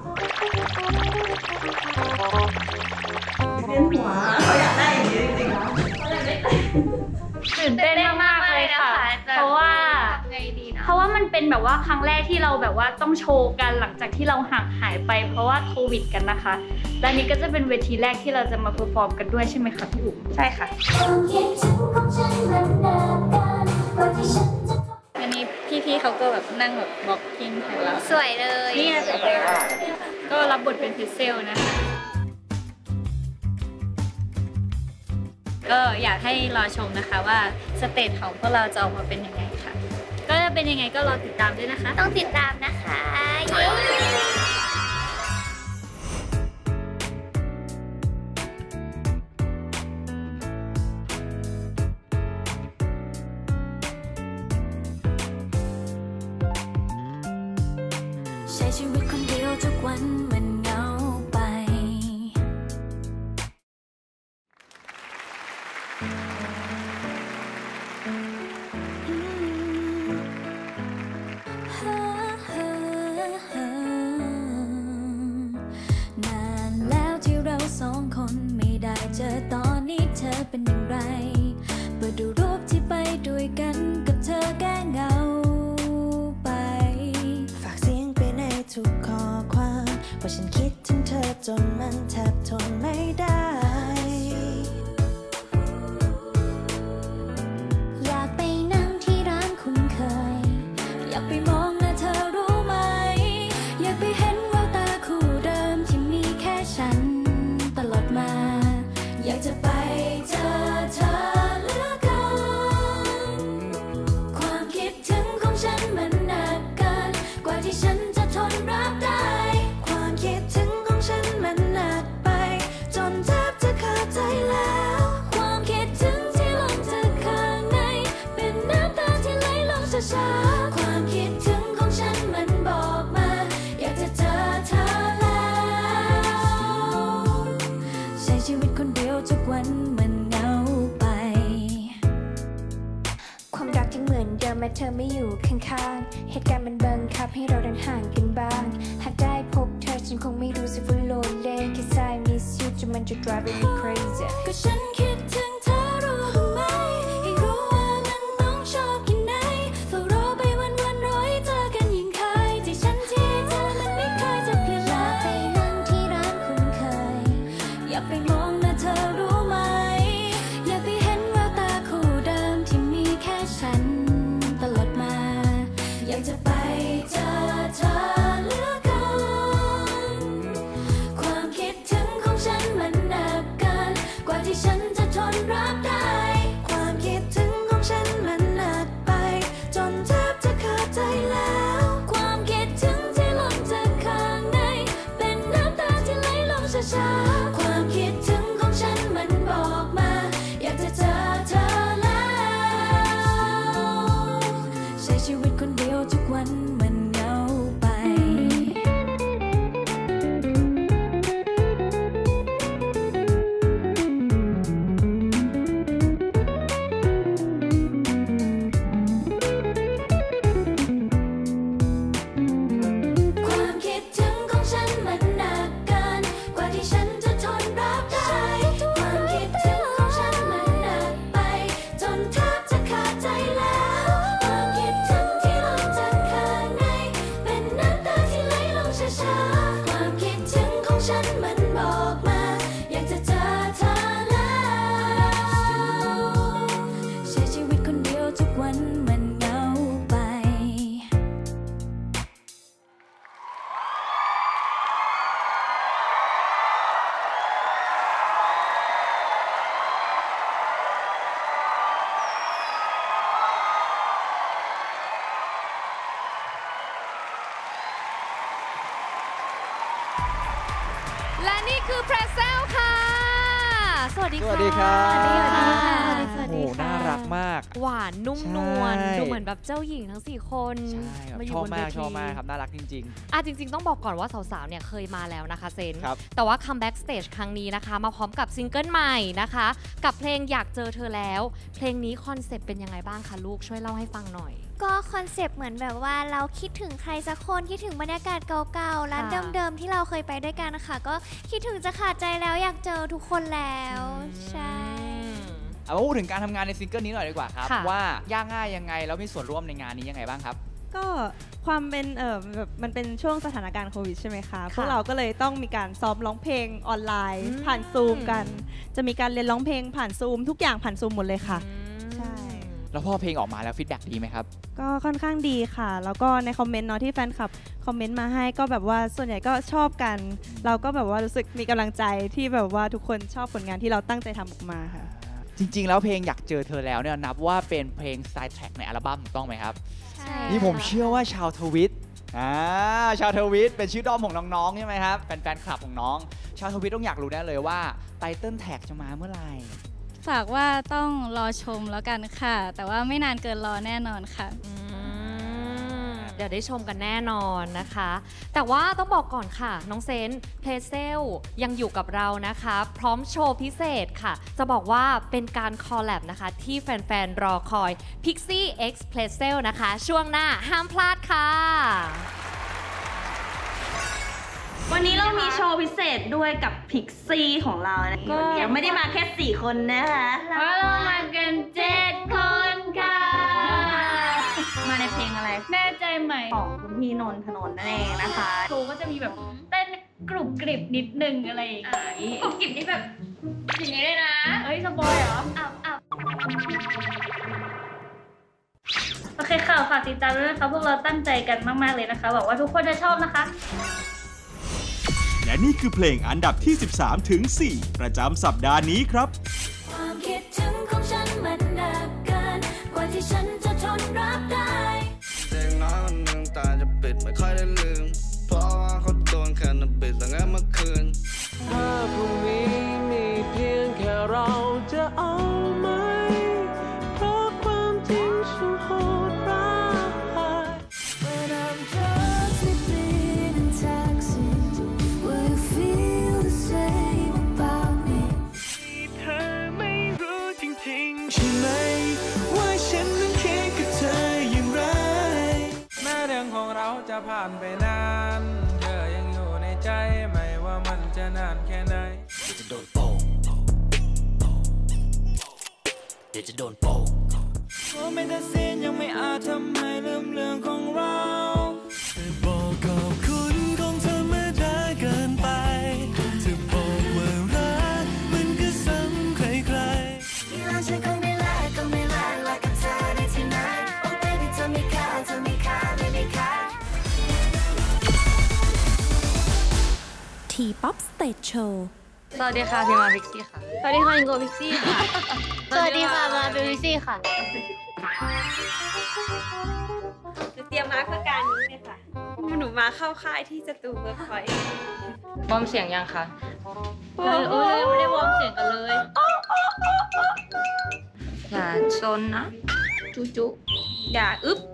เวียนหัวเขาอยากได้อย่างนี้จริงๆนะเขาอยากได้ตื่นเต้นมากๆเลยค่ะ เพราะว่าเพราะว่ามันเป็นแบบว่าครั้งแรกที่เราแบบว่าต้องโชว์กันหลังจากที่เราห่างหายไปเพราะว่าโควิดกันนะคะและนี้ก็จะเป็นเวทีแรกที่เราจะมาเพอร์ฟอร์มกันด้วยใช่ไหมคะพี่อุ๋มใช่ค่ะวันนี้พี่ๆเขาก็แบบนั่งแบบบล็อกกิ้งแทนเราสวยเลยนี่สวยเลยก็รับบทเป็นพิเซลนะคะก็อยากให้รอชมนะคะว่าสเตจของพวกเราจะออกมาเป็นยังไงค่ะก็จะเป็นยังไงก็รอติดตามด้วยนะคะต้องติดตามนะคะใช้ชีวิตคนเดียวทุกวันมันเหงาไปนานแล้วที่เราสองคนไม่ได้เจอตอนนี้เธอเป็นอย่างไรเปิดดูรูปที่ไปด้วยกันกับเธอแก้เหงาไปฝากเสียงไปในทุกข้อความว่าฉันคิดถึงเธอจนมันแทบทนไม่ได้อยากไปนั่งที่ร้านคุ้นเคยอยากไปมองหน้าเธอรู้ไหมอยากไปเห็นแววตาคู่เดิมที่มีแค่ฉันตลอดมาอยากจะไปเจอเธอเหลือเกินความคิดถึงของฉันมันหนักเกินกว่าที่ฉันจะทนรับได้ความคิดถึงของฉันมันหนักไปจนแทบจะขาดใจแล้วความคิดถึงที่ลงจากข้างในเป็นน้ำตาที่ไหลลงช้าๆความคิดถึงของฉันมันบอกมาอยากจะเจอเธอแล้วใช้ชีวิตคนเดียวทุกวันมันเหงาไปความรักยังเหมือนเดิมแม้เธอไม่อยู่ข้างๆเหตุการณ์มันบังคับให้เราเดินห่างกันบ้างหากได้พบเธอฉันคงไม่รู้สึกว่าโลดเล่น Cause I miss you จนมันจะ drive me crazy ก็ฉันคิดถึงเธอรู้ไหมให้รู้ว่ามันต้องชอบแค่ไหนเฝ้ารอไปวันๆรอให้เจอกันยิ่งเคยที่ฉันที่เธอมันไม่เคยจะเปลี่ยนลาไปทนรับได้ความคิดถึงของฉันมันหนักไปจนแทบจะขาดใจแล้วความคิดถึงที่ล้นจากข้างในเป็นน้ำตาที่ไหลลงช้าๆความคิดถึงของฉันมันบอกมาอยากจะเจอเธอแล้วใช้ชีวิตคนเดียวทุกวันมันเหงาไปและนี่คือเพรสเซลค่ะสวัสดีค่ะสวัสดีครับสวัสดีค่ะสวัสโอ้ดีโหค่ะน่ารักมากหวานนุ่มนวลใช่ดูเหมือนแบบเจ้าหญิงทั้งสี่คนใช่ครับมาอชยู่อบบนมาเวกทีชอบมากครับน่ารักจริงอ่ะจริง ๆ ต้องบอกก่อนว่าสาวๆเนี่ยเคยมาแล้วนะคะเซนครับแต่ว่าคัมแบ็กสเตจครั้งนี้นะคะ มาพร้อมกับซิงเกิลใหม่นะคะ กับเพลงอยากเจอเธอแล้ว เพลงนี้คอนเซปต์เป็นยังไงบ้างคะลูกช่วยเล่าให้ฟังหน่อยก็คอนเซปต์เหมือนแบบว่าเราคิดถึงใครสักคนคิดถึงบรรยากาศเก่าๆร้านค่ะเดิมๆที่เราเคยไปด้วยกันนะคะก็คิดถึงจะขาดใจแล้วอยากเจอทุกคนแล้วใช่ๆ เอามาพูดถึงการทำงานในซิงเกิลนี้หน่อยดีกว่าครับค่ะว่ายากง่ายยังไงแล้วมีส่วนร่วมในงานนี้ยังไงบ้างครับก็ความเป็นเออแบบมันเป็นช่วงสถานการณ์โควิดใช่ไหมคะ พวกเราก็เลยต้องมีการซ้อมร้องเพลงออนไลน์อืมผ่านซูมกัน จะมีการเรียนร้องเพลงผ่านซูมทุกอย่างผ่านซูมหมดเลยค่ะ ใช่แล้วพอเพลงออกมาแล้วฟีดแบ็กดีไหมครับก็ค่อนข้างดีค่ะ แล้วก็ในคอมเมนต์เนาะที่แฟนคลับคอมเมนต์มาให้ก็แบบว่าส่วนใหญ่ก็ชอบกัน เราก็แบบว่ารู้สึกมีกำลังใจที่แบบว่าทุกคนชอบผลงานที่เราตั้งใจทำออกมาค่ะจริง ๆ แล้วเพลงอยากเจอเธอแล้วเนี่ยนับว่าเป็นเพลงไซด์แทร็กในอัลบั้มถูกต้องไหมครับใช่นี่ผมเชื่อว่าชาวทวิตอ่าชาวทวิตเป็นชื่อด้อมของน้องๆใช่ไหมครับแฟนๆคลับของน้อง ชาวทวิตต้องอยากรู้แน่เลยว่าไตเติ้ลแท็กจะมาเมื่อไหร่ฝากว่าต้องรอชมแล้วกันค่ะ แต่ว่าไม่นานเกินรอแน่นอนค่ะเดี๋ยวได้ชมกันแน่นอนนะคะ แต่ว่าต้องบอกก่อนค่ะ น้องเซนเพลเซลยังอยู่กับเรานะคะ พร้อมโชว์พิเศษค่ะ จะบอกว่าเป็นการคอลแลบนะคะ ที่แฟนๆ รอคอย Pixie X p l a c e l นะคะ ช่วงหน้าห้ามพลาดค่ะวันนี้เรามีโชว์พิเศษด้วยกับพิกซี่ของเรานะก็ยังไม่ได้มาแค่สี่คนนะคะเรามากันเจ็ดคนค่ะ มาในเพลงอะไรแน่ใจไหมของคุณพี่นนทนนท์นั่นเองนะคะโชว์ก็จะมีแบบเต้นกรุบกริบนิดนึงอะไรอย่างงี้กรุบกริบนี่แบบอย่างนี้เลยนะเอ้ยสปอยเหรออ้าวอ้าวโอเคค่ะฝากติดตามด้วยนะคะพวกเราตั้งใจกันมากๆเลยนะคะหวังว่าทุกคนจะชอบนะคะและนี่คือเพลงอันดับที่ สิบสามถึงสี่ ประจำสัปดาห์นี้ครับความคิดถึงของฉันมันหนักเกินกว่าที่ฉันจะทนรับได้เด็กน้อยคนหนึ่งตาจะปิดไม่ค่อยได้ลืมเพราะว่าเขาโดนแคนาบิสตั้งแต่เมื่อคืนถ้าพรุ่งนี้มีเพียงแค่เราจะเอาไหมเพราะความจริงฉันโหดร้าย When I'm just sleeping in taxi will you feel the same about me เธอไม่รู้จริงๆใช่ไหมว่าฉันนั้นคิดกับเธออย่างไรแม้เรื่องของเราจะผ่านไปนานเธอยังอยู่ในใจไม่ว่ามันจะนานแค่ไหนเดี๋ยวจะโดนโป่งเดี๋ยวจะโดนโป่งโอ้ไม่ตัดสินยังไม่อาจทำให้ลืมเรื่องของเราบอกขอบคุณคงธรรมดาเกินไปจะบอกว่ารักมันก็ซ้ำใครๆที่รักฉันคงไม่แลกก็ไม่แลกรักกับเธอได้ที่ไหนโอ้ baby เธอมีค่าเธอมีค่าไม่มีค่า T-POP Stage Show สวัสดีค่ะพิมาพิกซี่ค่ะสวัสดีค่ะอิงโกพิกซี่ค่ะสวัสดีค่ะมาพิกซี่ค่ะหนูเตรียมมาเพื่อการนี้เลยค่ะหนูมาเข้าค่ายที่สตูเวิร์คพอยต์วอร์มเสียงยังคะโอ้ยโอ้ยไม่ได้วอร์มเสียงกันเลยอย่าซนนะจุจุอย่าอึ๊บ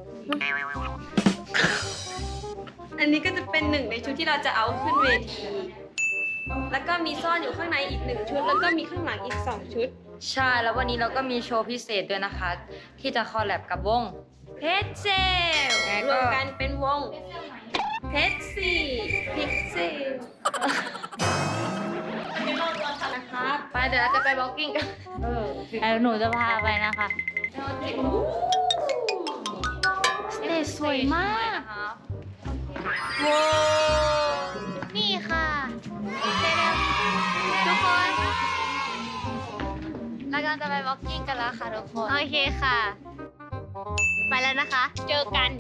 อันนี้ก็จะเป็นหนึ่งในชุดที่เราจะเอาขึ้นเวทีแล้วก็มีซ่อนอยู่ข้างในอีกหนึ่งชุดแล้วก็มีข้างหลังอีกสองชุดใช่แล้ววันนี้เราก็มีโชว์พิเศษด้วยนะคะที่จะคอลแลบกับวงเพชรเซลรวมกันเป็นวงเพชรซีพิกเซลนะครับไปเดี๋ยวเราจะไปบล็อกกิ้งกันเออหนูจะพาไปนะคะสเตจสวยมากโว้นี่ค่ะทุกคนเรากำลังจะไปบล็อกกิ้งกันแล้วค่ะทุกคนโอเคค่ะไปแล้วนะคะเจอกัน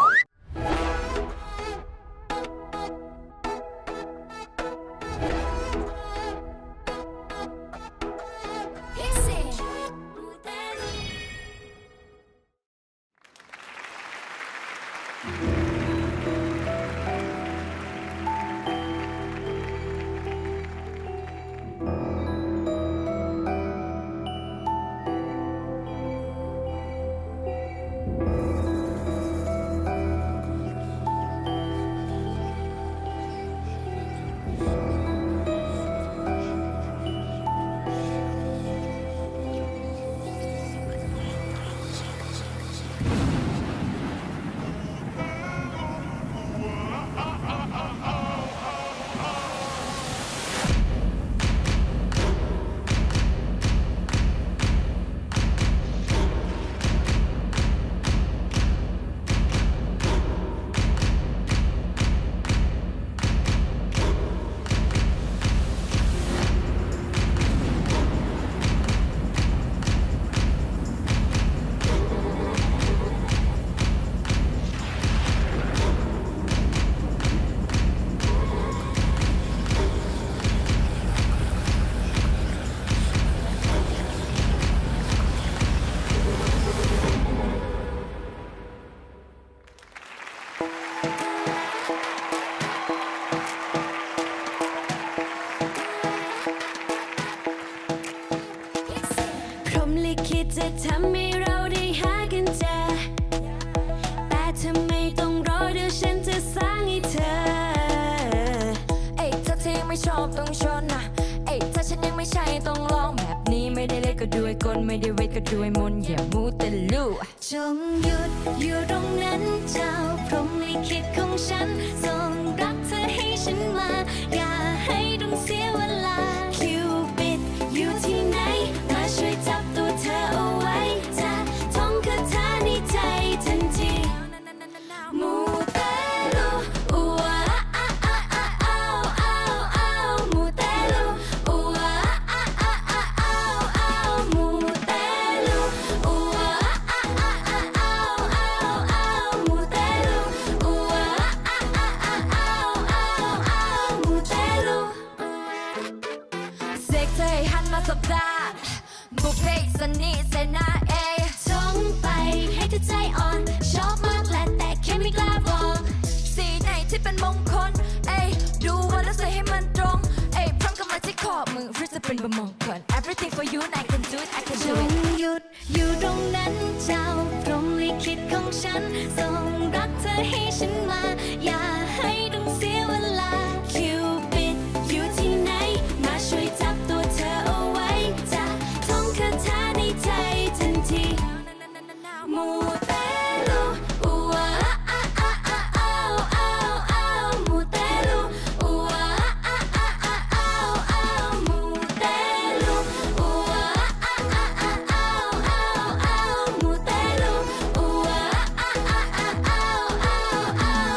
จะทำให้เราได้หากันเจอแต่ทำไมต้องรอเดี๋ยวฉันจะสร้างให้เธอเอ้ยถ้าเธอไม่ชอบต้องชนนะเอ้ยถ้าฉันยังไม่ใช่ต้องลองแบบนี้ไม่ได้เล่นก็ด้วยกลไม่ได้เวทก็ด้วยมนต์อย่ามูแต่ลู่จงหยุดอยู่ตรงนั้นเจ้าพรหมลิขิตของฉันส่งรักเธอให้ฉันมาอย่าให้ต้องเสียเวลาคิวปิดอยู่ที่ไหนมาช่วยจับตัวเธอเอาไว้จะท่องคาถาในใจทันทีมูเตลูอัวอ้าอ้าอ้าอ้าวอ้าวอ้าวมูเตลูอัวอ้าอ้าอ้าอ้าวอ้าวมูเตลูอัวอ้าอ้าอ้าอ้าวอ้าวอ้าวมูเตลูอัวอ้าอ้าอ้าอ้าวอ้าวอ้าวมูเตลูเสกเธอให้หันมาสบตาบุพเพสันนิเสนาเอท่องไปให้เธอใจอ่อนชอบมากแหละแต่แค่ไม่กล้าบอกสีไหนที่เป็นมงคลเอ้ยดูว่าแล้วใส่ให้มันตรงเอ้ยพร้อมกับมาที่ขอบมือหรือจะเป็นบะมงคล everything for you I can do it I can do it จงหยุดอยู่ตรงนั้นเจ้าพรหมลิขิตของฉันส่งรักเธอให้ฉันมาอย่าให้ต้องเสียเวลาคิวปิดอยู่ที่ไหนมาช่วยจับตัวเธอเอาไว้จะท่องคาถาในใจทันทีมูเตลูอัวอ้าอ้าอ้าอ้าวอ้าวอ้าวมูเตลูอัวอ้าอ้าอ้าอ้าวอ้าวมูเตลูอัวอ้าอ้าอ้าอ้าวอ้าวอ้าวมูเตลูอัวอ้าอ้าอ้าอ้าวอ้าวอ้าว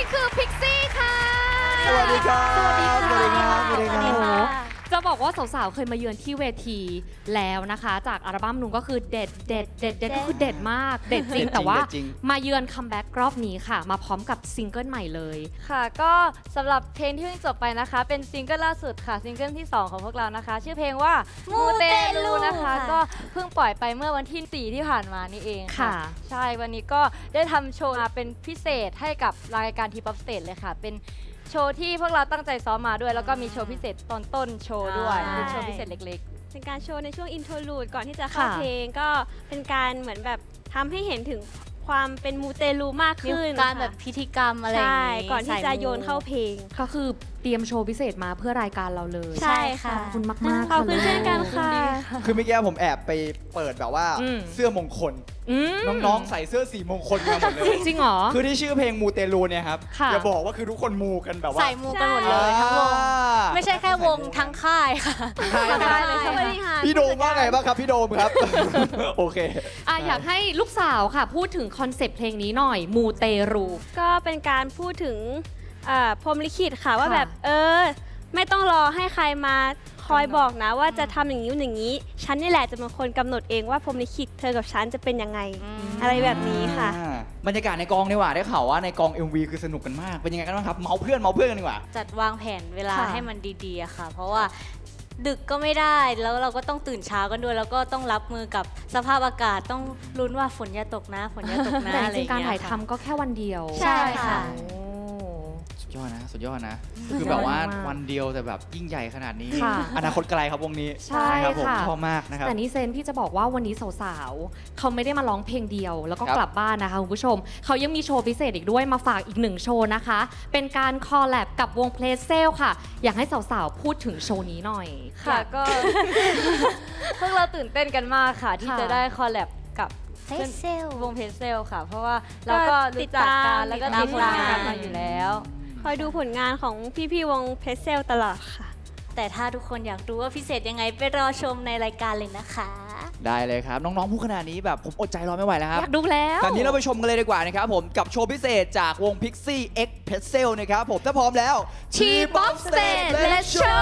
คือพิกซี่ค่ะสวัสดีครับสวัสดีค่ะสวัสดีครับสวัสดีครับจะบอกว่าสาวๆ เคยมาเยือนที่เวทีแล้วนะคะ จากอัลบั้มนุ่งก็คือเด็ดเด็ดเด็ดเด็ดก็คือเด็ดมาก เด็ดจริง แต่ว่ามาเยือนคัมแบ็กรอบนี้ค่ะ มาพร้อมกับซิงเกิลใหม่เลยค่ะก็สำหรับเพลงที่เพิ่งจบไปนะคะ เป็นซิงเกิลล่าสุดค่ะซิงเกิลที่สองของพวกเรานะคะ ชื่อเพลงว่ามูเตลูนะคะ ก็เพิ่งปล่อยไปเมื่อวันที่สี่ที่ผ่านมานี่เองค่ะ ใช่วันนี้ก็ได้ทำโชว์มาเป็นพิเศษให้กับรายการทีป๊อปสเตจเลยค่ะเป็นโชว์ที่พวกเราตั้งใจซ้อมมาด้วยแล้วก็มีโชว์พิเศษตอนต้นโชว์ด้วยเป็นโชว์พิเศษเล็กๆเป็นการโชว์ในช่วงอินโทรลูดก่อนที่จะเข้าค่ะเพลงก็เป็นการเหมือนแบบทำให้เห็นถึงความเป็นมูเตลูมากขึ้นมีการแบบพิธีกรรมอะไรอย่างนี้ใช่ก่อนที่จะโยนเข้าเพลงก็คือเตรียมโชว์พิเศษมาเพื่อรายการเราเลยใช่ค่ะขอบคุณมากๆขอบคุณเช่นกันค่ะคือเมื่อกี้ผมแอบไปเปิดแบบว่าอืมเสื้อมงคล น้องๆใส่เสื้อสีมงคลมาหมดเลยจริงเหรอคือที่ชื่อเพลงมูเตลูเนี่ยครับค่ะอย่าบอกว่าคือทุกคนมูกันแบบว่าใส่มูกันหมดเลยทั้งวงอ่าไม่ใช่แค่วงทั้งค่ายค่ะทั้งค่ายเลยใช่ไหม พี่โดมว่าไงบ้างครับพี่โดมครับ โอเคอ่ะอยากให้ลูกสาวค่ะ พูดถึงคอนเซปต์เพลงนี้หน่อย มูเตรูก็เป็นการพูดถึงอ่าพรหมลิขิตค่ะว่าค่ะแบบเออ ไม่ต้องรอให้ใครมาคอยบอกนะว่าจะทำอย่างนี้อย่างนี้ ฉันนี่แหละจะเป็นคนกำหนดเองว่าพรหมลิขิตเธอกับฉันจะเป็นยังไง อะไรแบบนี้ค่ะอ่าบรรยากาศในกองดีกว่าได้ข่าวว่าในกอง เอ็ม วี คือสนุกกันมาก เป็นยังไงกันบ้างครับ เมาเพื่อนเมาเพื่อนกันดีกว่าจัดวางแผนเวลาค่ะให้มันดีๆอะค่ะ เพราะว่าดึกก็ไม่ได้แล้วเราก็ต้องตื่นเช้ากันด้วย แล้วก็ต้องรับมือกับสภาพอากาศต้องลุ้นว่าฝนจะตกนะฝนจะตกนะแต่อะไรจริงๆการถ่ายค่ะทำก็แค่วันเดียวใช่ค่ะสุดยอดนะ สุดยอดนะสุดยอดคือแบบว่ามากวันเดียวแต่แบบยิ่งใหญ่ขนาดนี้ค่ะอนาคตไกลครับวงนี้ใช่ครับผมค่ะชอบมากนะครับแต่นี่เซนพี่จะบอกว่าวันนี้สาวๆเขาไม่ได้มาร้องเพลงเดียว แล้วก็ครับกลับบ้านนะคะคุณผู้ชม เขายังมีโชว์พิเศษอีกด้วยมาฝากอีกหนึ่งโชว์นะคะ เป็นการคอลแลบกับวงเพลเซลค่ะ อยากให้สาวๆพูดถึงโชว์นี้หน่อยค่ะก็ พวกเราตื่นเต้นกันมากค่ะ ที่ค่ะจะได้คอลแลบกับเพจเซลวงเพจเซลค่ะ เพราะว่าเราก็รู้จักกันแล้วก็ติดตามกันมาอยู่แล้วคอยดูผลงานของพี่ๆวงเพรสเซลตลอดค่ะแต่ถ้าทุกคนอยากรู้ว่าพิเศษยังไงไปรอชมในรายการเลยนะคะได้เลยครับ น้องๆพูดขนาดนี้แบบผมอดใจรอไม่ไหวแล้วครับอยากดูแล้วตอนนี้เราไปชมกันเลยดีกว่านะครับผมกับโชว์พิเศษจากวง Pixie X Pretzel นะครับผมถ้าพร้อมแล้ว T-pop Stage Let's Show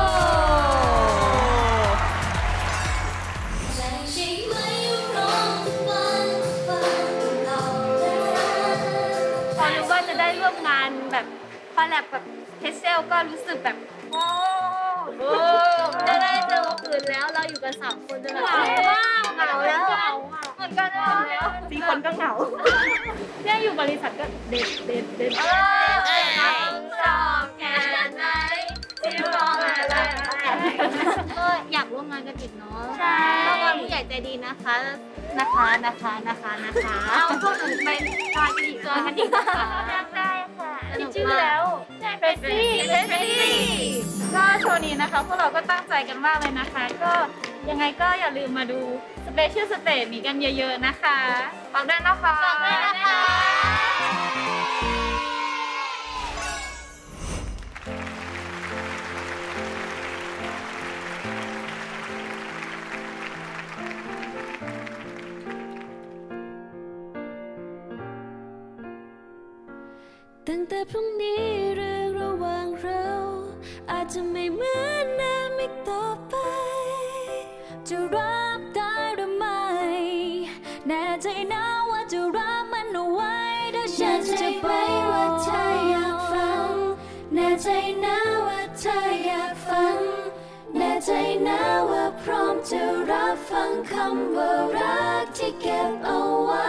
พอรู้ว่าจะได้ร่วมงานแบบคอลแลบกับเพชเซลก็รู้สึกแบบโอ้โหจะได้เจอคนอื่นแล้วเราอยู่กันสามคนจะแบบเหงามากเหงาแล้วเหมือนกันแล้วสี่คนก็เหงาเนี่ยอยู่บริษัทก็เด็ดเด็ดเด็ดเออชอบแค่ไหนที่มองอะไรก็อยากร่วมงานกันอีกเนาะใช่ต้องการผู้ใหญ่ใจดีนะคะนะคะนะคะนะคะนะคะเอาพวกหนูไปจอยกันอีกจอยกันอีกนะคะได้ค่ะคิดชื่อแล้วเฟสซี่เฟสซี่ก็โชว์นี้นะคะพวกเราก็ตั้งใจกันมากเลยนะคะ ก็ยังไงก็อย่าลืมมาดูสเปเชียลสเตจนี้กันเยอะๆนะคะฝากด้วยนะคะฝากด้วยนะคะตั้งแต่พรุ่งนี้เรื่องระหว่างเราอาจจะไม่เหมือนเดิมอีกต่อไป จะรับได้หรือไม่แน่ใจนะว่าจะรับมันเอาไว้ถ้าฉันจะไปว่าเธออยากฟังแน่ใจนะว่าเธออยากฟังแน่ใจนะว่าพร้อมจะรับฟังคำว่ารักที่เก็บเอาไว้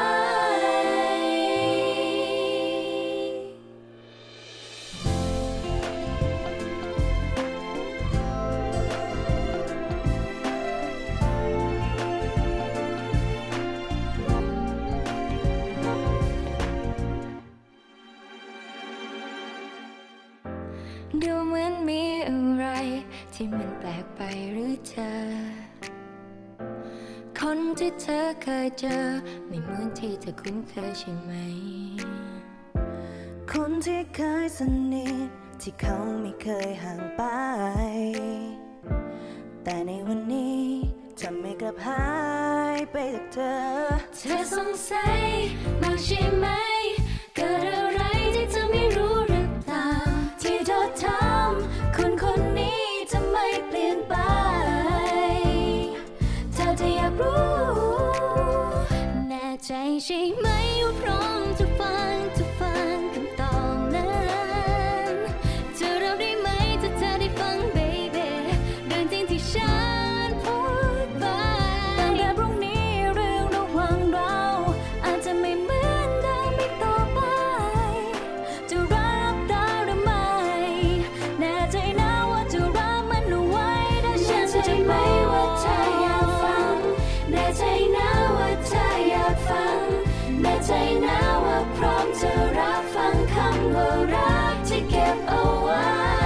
ดูเหมือนมีอะไรที่มันแปลกไปหรือเธอคนที่เธอเคยเจอไม่เหมือนที่เธอคุ้นเคยใช่ไหมคนที่เคยสนิทที่เขาไม่เคยห่างไปแต่ในวันนี้เธอไม่กลับหายไปจากเธอเธอสงสัยมากใช่ไหมเกิดอะไรที่เธอไม่รู้ใช่ไหมว่าพร้อมจะฟังจะฟังคำตอบนั้นจะรับได้ไหมถ้าเธอได้ฟัง baby เรื่องจริงที่ฉันพูดไปตั้งแต่พรุ่งนี้เรื่องระหว่างเราอาจจะไม่เหมือนเดิมอีกต่อไปจะรับได้หรือไม่แน่ใจนะว่าจะรับมันเอาไว้ได้ฉันจะไม่ว่าเธออยากฟังแน่ใจนะว่าเธออยากฟังแน่ใจนะว่าพร้อมจะรับฟังคำว่ารักที่เก็บเอาไว้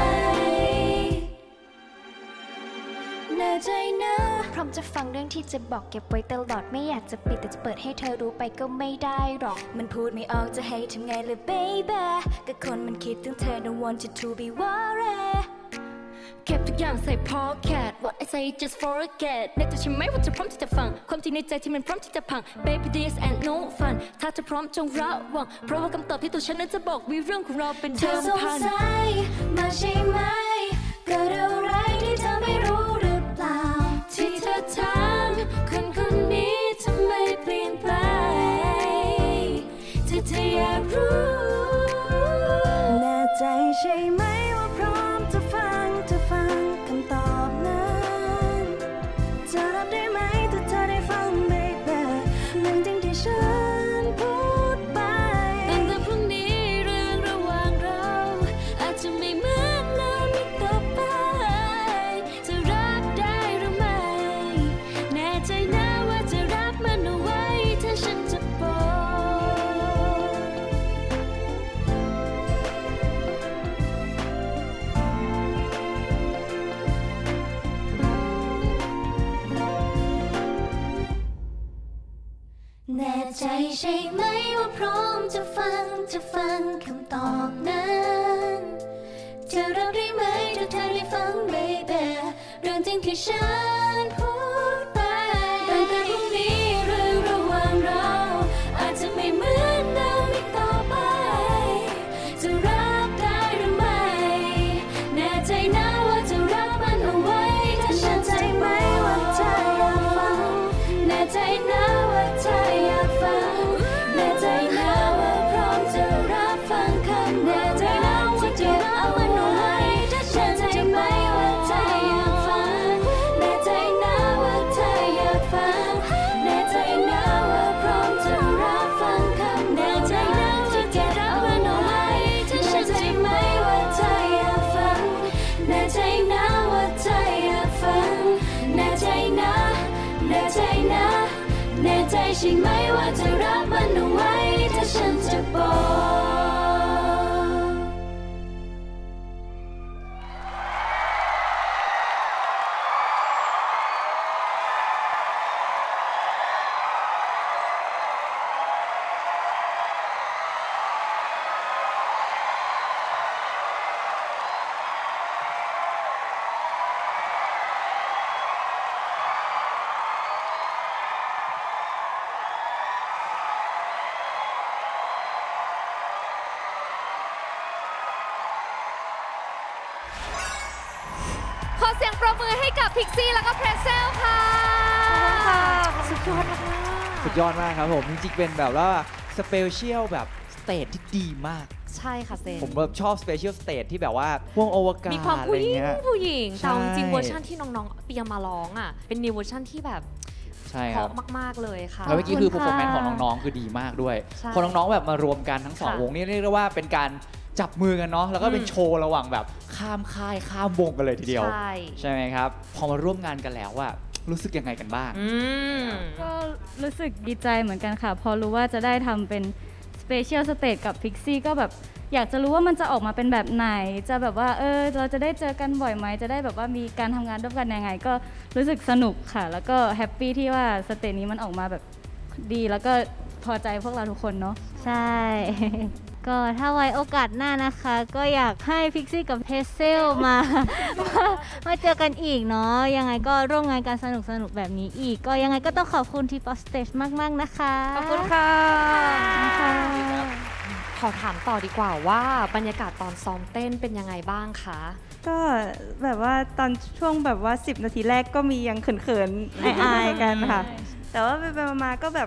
แน่ใจนะพร้อมจะฟังเรื่องที่จะบอกเก็บไว้ตลอดไม่อยากจะปิดแต่จะเปิดให้เธอรู้ไปก็ไม่ได้หรอกมันพูดไม่ออกจะให้ทำไงเลย baby ก็คนมันคิดถึงเธอ don't want you to be worriedเก็บทุกอย่างใส่ pocket what I say just forget แน่ใจใช่ไหมว่าจะพร้อมที่จะฟังความจริงในใจที่มันพร้อมที่จะพัง baby this and no fun ถ้าจะพร้อมจงระวังเพราะว่าคำตอบที่ตัวฉันนั้นจะบอกวิเรื่องของเราเป็นเดิมพันเธอสงสัยมาใช่ไหมเกิดอะไรที่เธอไม่รู้หรือเปล่าที่เธอทำคนคนนี้ทำไมเปลี่ยนไปถ้าเธออยากรู้แน่ใจใช่ไหมว่าพร้อมจะฟังจะฟังคำตอบนั้นจะรับได้ไหมถ้าเธอได้ฟัง baby เรื่องจริงที่ฉันพูดไปตั้งแต่พรุ่งนี้เรื่องระหว่างเราอาจจะไม่เหมือนเดิมอีกต่อไปจะรับได้หรือไม่แน่ใจนะว่าจะรับมันเอาไว้ถ้าฉันจะบอกแน่ใจใช่ไหมว่าพร้อมจะฟังจะฟังคำตอบนั้นจะรับได้ไหมถ้าเธอได้ฟัง baby เรื่องจริงที่ฉันพูดไปตั้งแต่พรุ่งนี้เรื่องระหว่างเราอาจจะไม่เหมือนเดิมอีกต่อไปจะรับได้หรือไม่แน่ใจนะว่าจะรับมันเอาไว้ถ้าฉันใจไหมว่าเธออยากฟังแน่ใจนะว่าเธออยากฟังแน่ใจนะว่าพร้อมจะรับฟังคำแน่ใจนะว่าจะเอามันเอาไว้ถ้าฉันใจไหมว่าเธออยากฟังแน่ใจนะว่าเธออยากฟังแน่ใจนะว่าพร้อมจะรับฟังคำแน่ใจนะว่าจะเอามันเอาไว้ถ้าฉันใจไหมว่าเธออยากฟังแน่ใจนะว่าเธออยากฟังแน่ใจนะแน่ใจนะแน่ใจใช่ไหมว่าจะรับมันเอาไว้ถ้าฉันจะบอกขอเสียงปรบมือให้กับพิกซี่แล้วก็เพรสเซลค่ะสุดยอดมากสุดยอดมากครับผมจริงๆเป็นแบบว่าสเปเชียลแบบสเตจที่ดีมากใช่ค่ะเซนผมแบบชอบสเปเชียลสเตจที่แบบว่าพวกอวกาศมีความผู้หญิงอะไรเงี้ยผู้หญิงใช่แต่จริงๆเวอร์ชันที่น้องๆเปียมาร้องอ่ะเป็นนิวเวอร์ชันที่แบบใช่เพครับราะมากๆเลยค่ะแล้วเมื่อกี้คือ performance ของน้องๆคือดีมากด้วยใช่พอน้องๆแบบมารวมกันทั้งสองค่ะวงนี่เรียกได้ว่าเป็นการจับมือกันเนาะแล้วก็เป็นอืมโชว์ระหว่างแบบข้ามค่ายข้ามวงกันเลยทีเดียวใช่ใช่ไหมครับพอมาร่วมงานกันแล้วอะรู้สึกยังไงกันบ้างก็รู้สึกดีใจเหมือนกันค่ะ พอรู้ว่าจะได้ทำเป็นสเปเชียลสเตจกับพิกซี่ก็แบบอยากจะรู้ว่ามันจะออกมาเป็นแบบไหน จะแบบว่าเออเราจะได้เจอกันบ่อยไหมจะได้แบบว่ามีการทำงานร่วมกันยังไง ก็รู้สึกสนุกค่ะ แล้วก็แฮปปี้ที่ว่าสเตจนี้มันออกมาแบบดีแล้วก็พอใจพวกเราทุกคนเนาะใช่ ก็ถ้าไว้โอกาสหน้านะคะ ก็อยากให้พิกซี่กับเพเซลมา มามาเจอกันอีกเนาะยังไงก็ร่วมงานกันสนุกสนุกแบบนี้อีก ก็ยังไงก็ต้องขอบคุณทีป๊อปสเตจมากๆนะคะขอบคุณค่ะค่ะขอถามต่อดีกว่าว่าบรรยากาศตอนซ้อมเต้นเป็นยังไงบ้างคะก็แบบว่าตอนช่วงแบบว่าสิบนาทีแรกก็มียังเขินๆ อายๆกันค่ะ แต่ว่าไปๆมาๆก็แบบ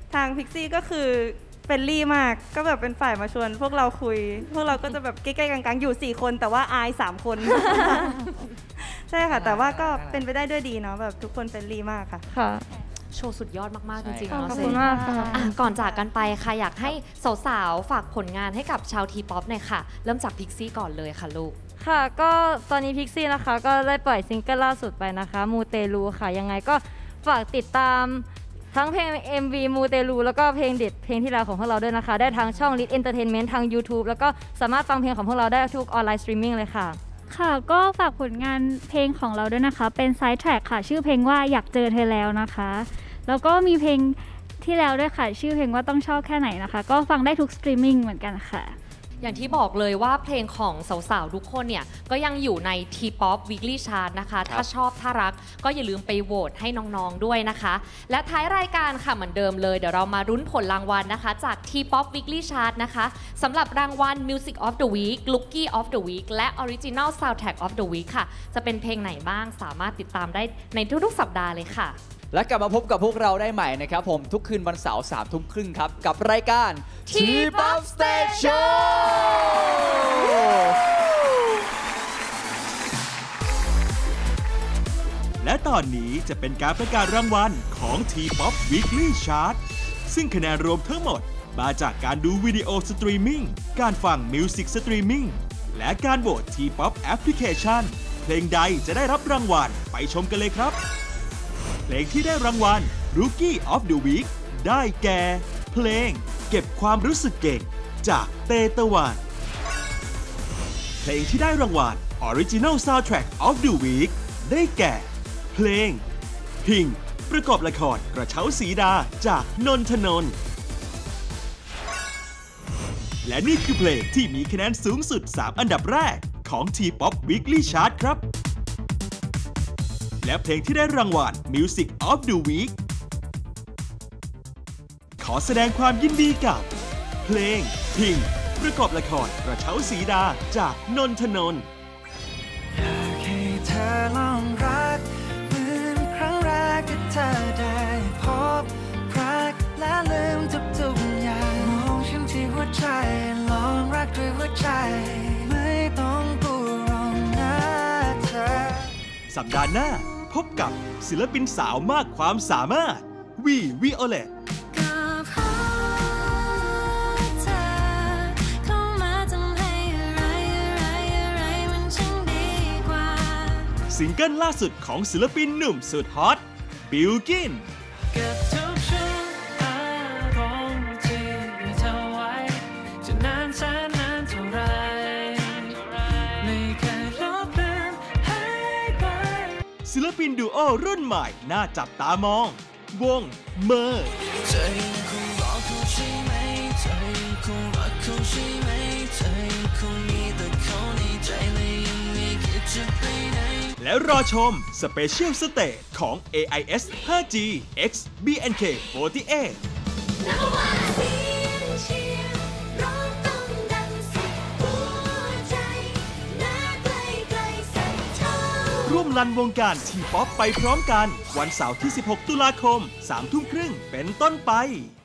ทางพิกซี่ก็คือเป็นลี่มากก็แบบเป็นฝ่ายมาชวนพวกเราคุย พวกเราก็จะแบบใกล้ๆกลางๆอยู่สี่คนแต่ว่าอายสามคน ใช่ค่ะแต่ว่าก็เป็นไปได้ด้วยดีเนาะแบบทุกคนเป็นลี่มากค่ะค่ะโชว์สุดยอดมากๆจริงๆขอบเนาะคุณมากค่ะอ่ะก่อนจากกันไปค่ะอยากให้สาวๆฝากผลงานให้กับชาวทีป๊อปหน่อยค่ะเริ่มจากพิกซี่ก่อนเลยค่ะลูกค่ะก็ตอนนี้พิกซี่นะคะก็ได้ปล่อยซิงเกิลล่าสุดไปนะคะมูเตลูค่ะยังไงก็ฝากติดตามทั้งเพลง เอ็ม วี มูเตลูแล้วก็เพลงเด็ดเพลงที่แล้วของพวกเราด้วยนะคะได้ทางช่อง Lit Entertainment ทาง YouTube แล้วก็สามารถฟังเพลงของพวกเราได้ทุกออนไลน์สตรีมมิ่งเลยค่ะค่ะก็ฝากผลงานเพลงของเราด้วยนะคะเป็นไซด์แทร็กค่ะชื่อเพลงว่าอยากเจอเธอแล้วนะคะแล้วก็มีเพลงที่แล้วด้วยค่ะชื่อเพลงว่าต้องชอบแค่ไหนนะคะก็ฟังได้ทุกสตรีมมิ่งเหมือนกันค่ะอย่างที่บอกเลยว่าเพลงของสาวๆทุกคนเนี่ยก็ยังอยู่ใน T-POP Weekly Chart นะคะถ้าชอบถ้ารักก็อย่าลืมไปโหวตให้น้องๆด้วยนะคะและท้ายรายการค่ะเหมือนเดิมเลยเดี๋ยวเรามารุ้นผลรางวัลนะคะจาก T-POP Weekly Chart นะคะสำหรับรางวัล Music of the Week Rookie of the Week และ Original Soundtrack of the Week ค่ะจะเป็นเพลงไหนบ้างสามารถติดตามได้ในทุกๆสัปดาห์เลยค่ะและกลับมาพบกับพวกเราได้ใหม่นะครับผมทุกคืนวันเสาร์สามทุ่มครึ่งครับกับรายการ T-POP Stage Show และตอนนี้จะเป็นการประกาศรางวัลของ T-POP Weekly Chart ซึ่งคะแนนรวมทั้งหมดมาจากการดูวิดีโอสตรีมมิ่งการฟังมิวสิกสตรีมมิ่งและการโหวต T-POP Application เพลงใดจะได้รับรางวัลไปชมกันเลยครับเพลงที่ได้รางวัล Rookie of the Week ได้แก่เพลงเก็บความรู้สึกเก่งจากเตตะวันเพลงที่ได้รางวัล Original Soundtrack of the Week ได้แก่เพลงพิงประกอบละครกระเช้าสีดาจากนนทนนท์และนี่คือเพลงที่มีคะแนนสูงสุดสามอันดับแรกของ T-POP Weekly Chart ครับและเพลงที่ได้รางวัล Music of the Week ขอแสดงความยินดีกับเพลงพิงประกอบละครกระเช้าสีดาจากนนทนนท์อยากให้เธอลองรักเหมือนครั้งแรกที่เธอได้พบรักและลืมทุกๆอย่างมองฉันที่หัวใจลองรักด้วยหัวใจไม่ต้องกลัวหรอกนะเธอสัปดาห์หน้าพบกับศิลปินสาวมากความสามารถวีวิโอเลตซิงเกิลล่าสุดของศิลปินหนุ่มสุดฮอตบิลกินศิลปินดูโอรุ่นใหม่น่าจับตามองวงเมอร์และรอชมสเปเชียลสเตจของ เอ ไอ เอส ไฟว์จี X บี เอ็น เค โฟร์ตี้เอท ร่วมรันวงการทีป๊อปไปพร้อมกันวันเสาร์ที่สิบหกตุลาคมสามทุ่มครึ่งเป็นต้นไป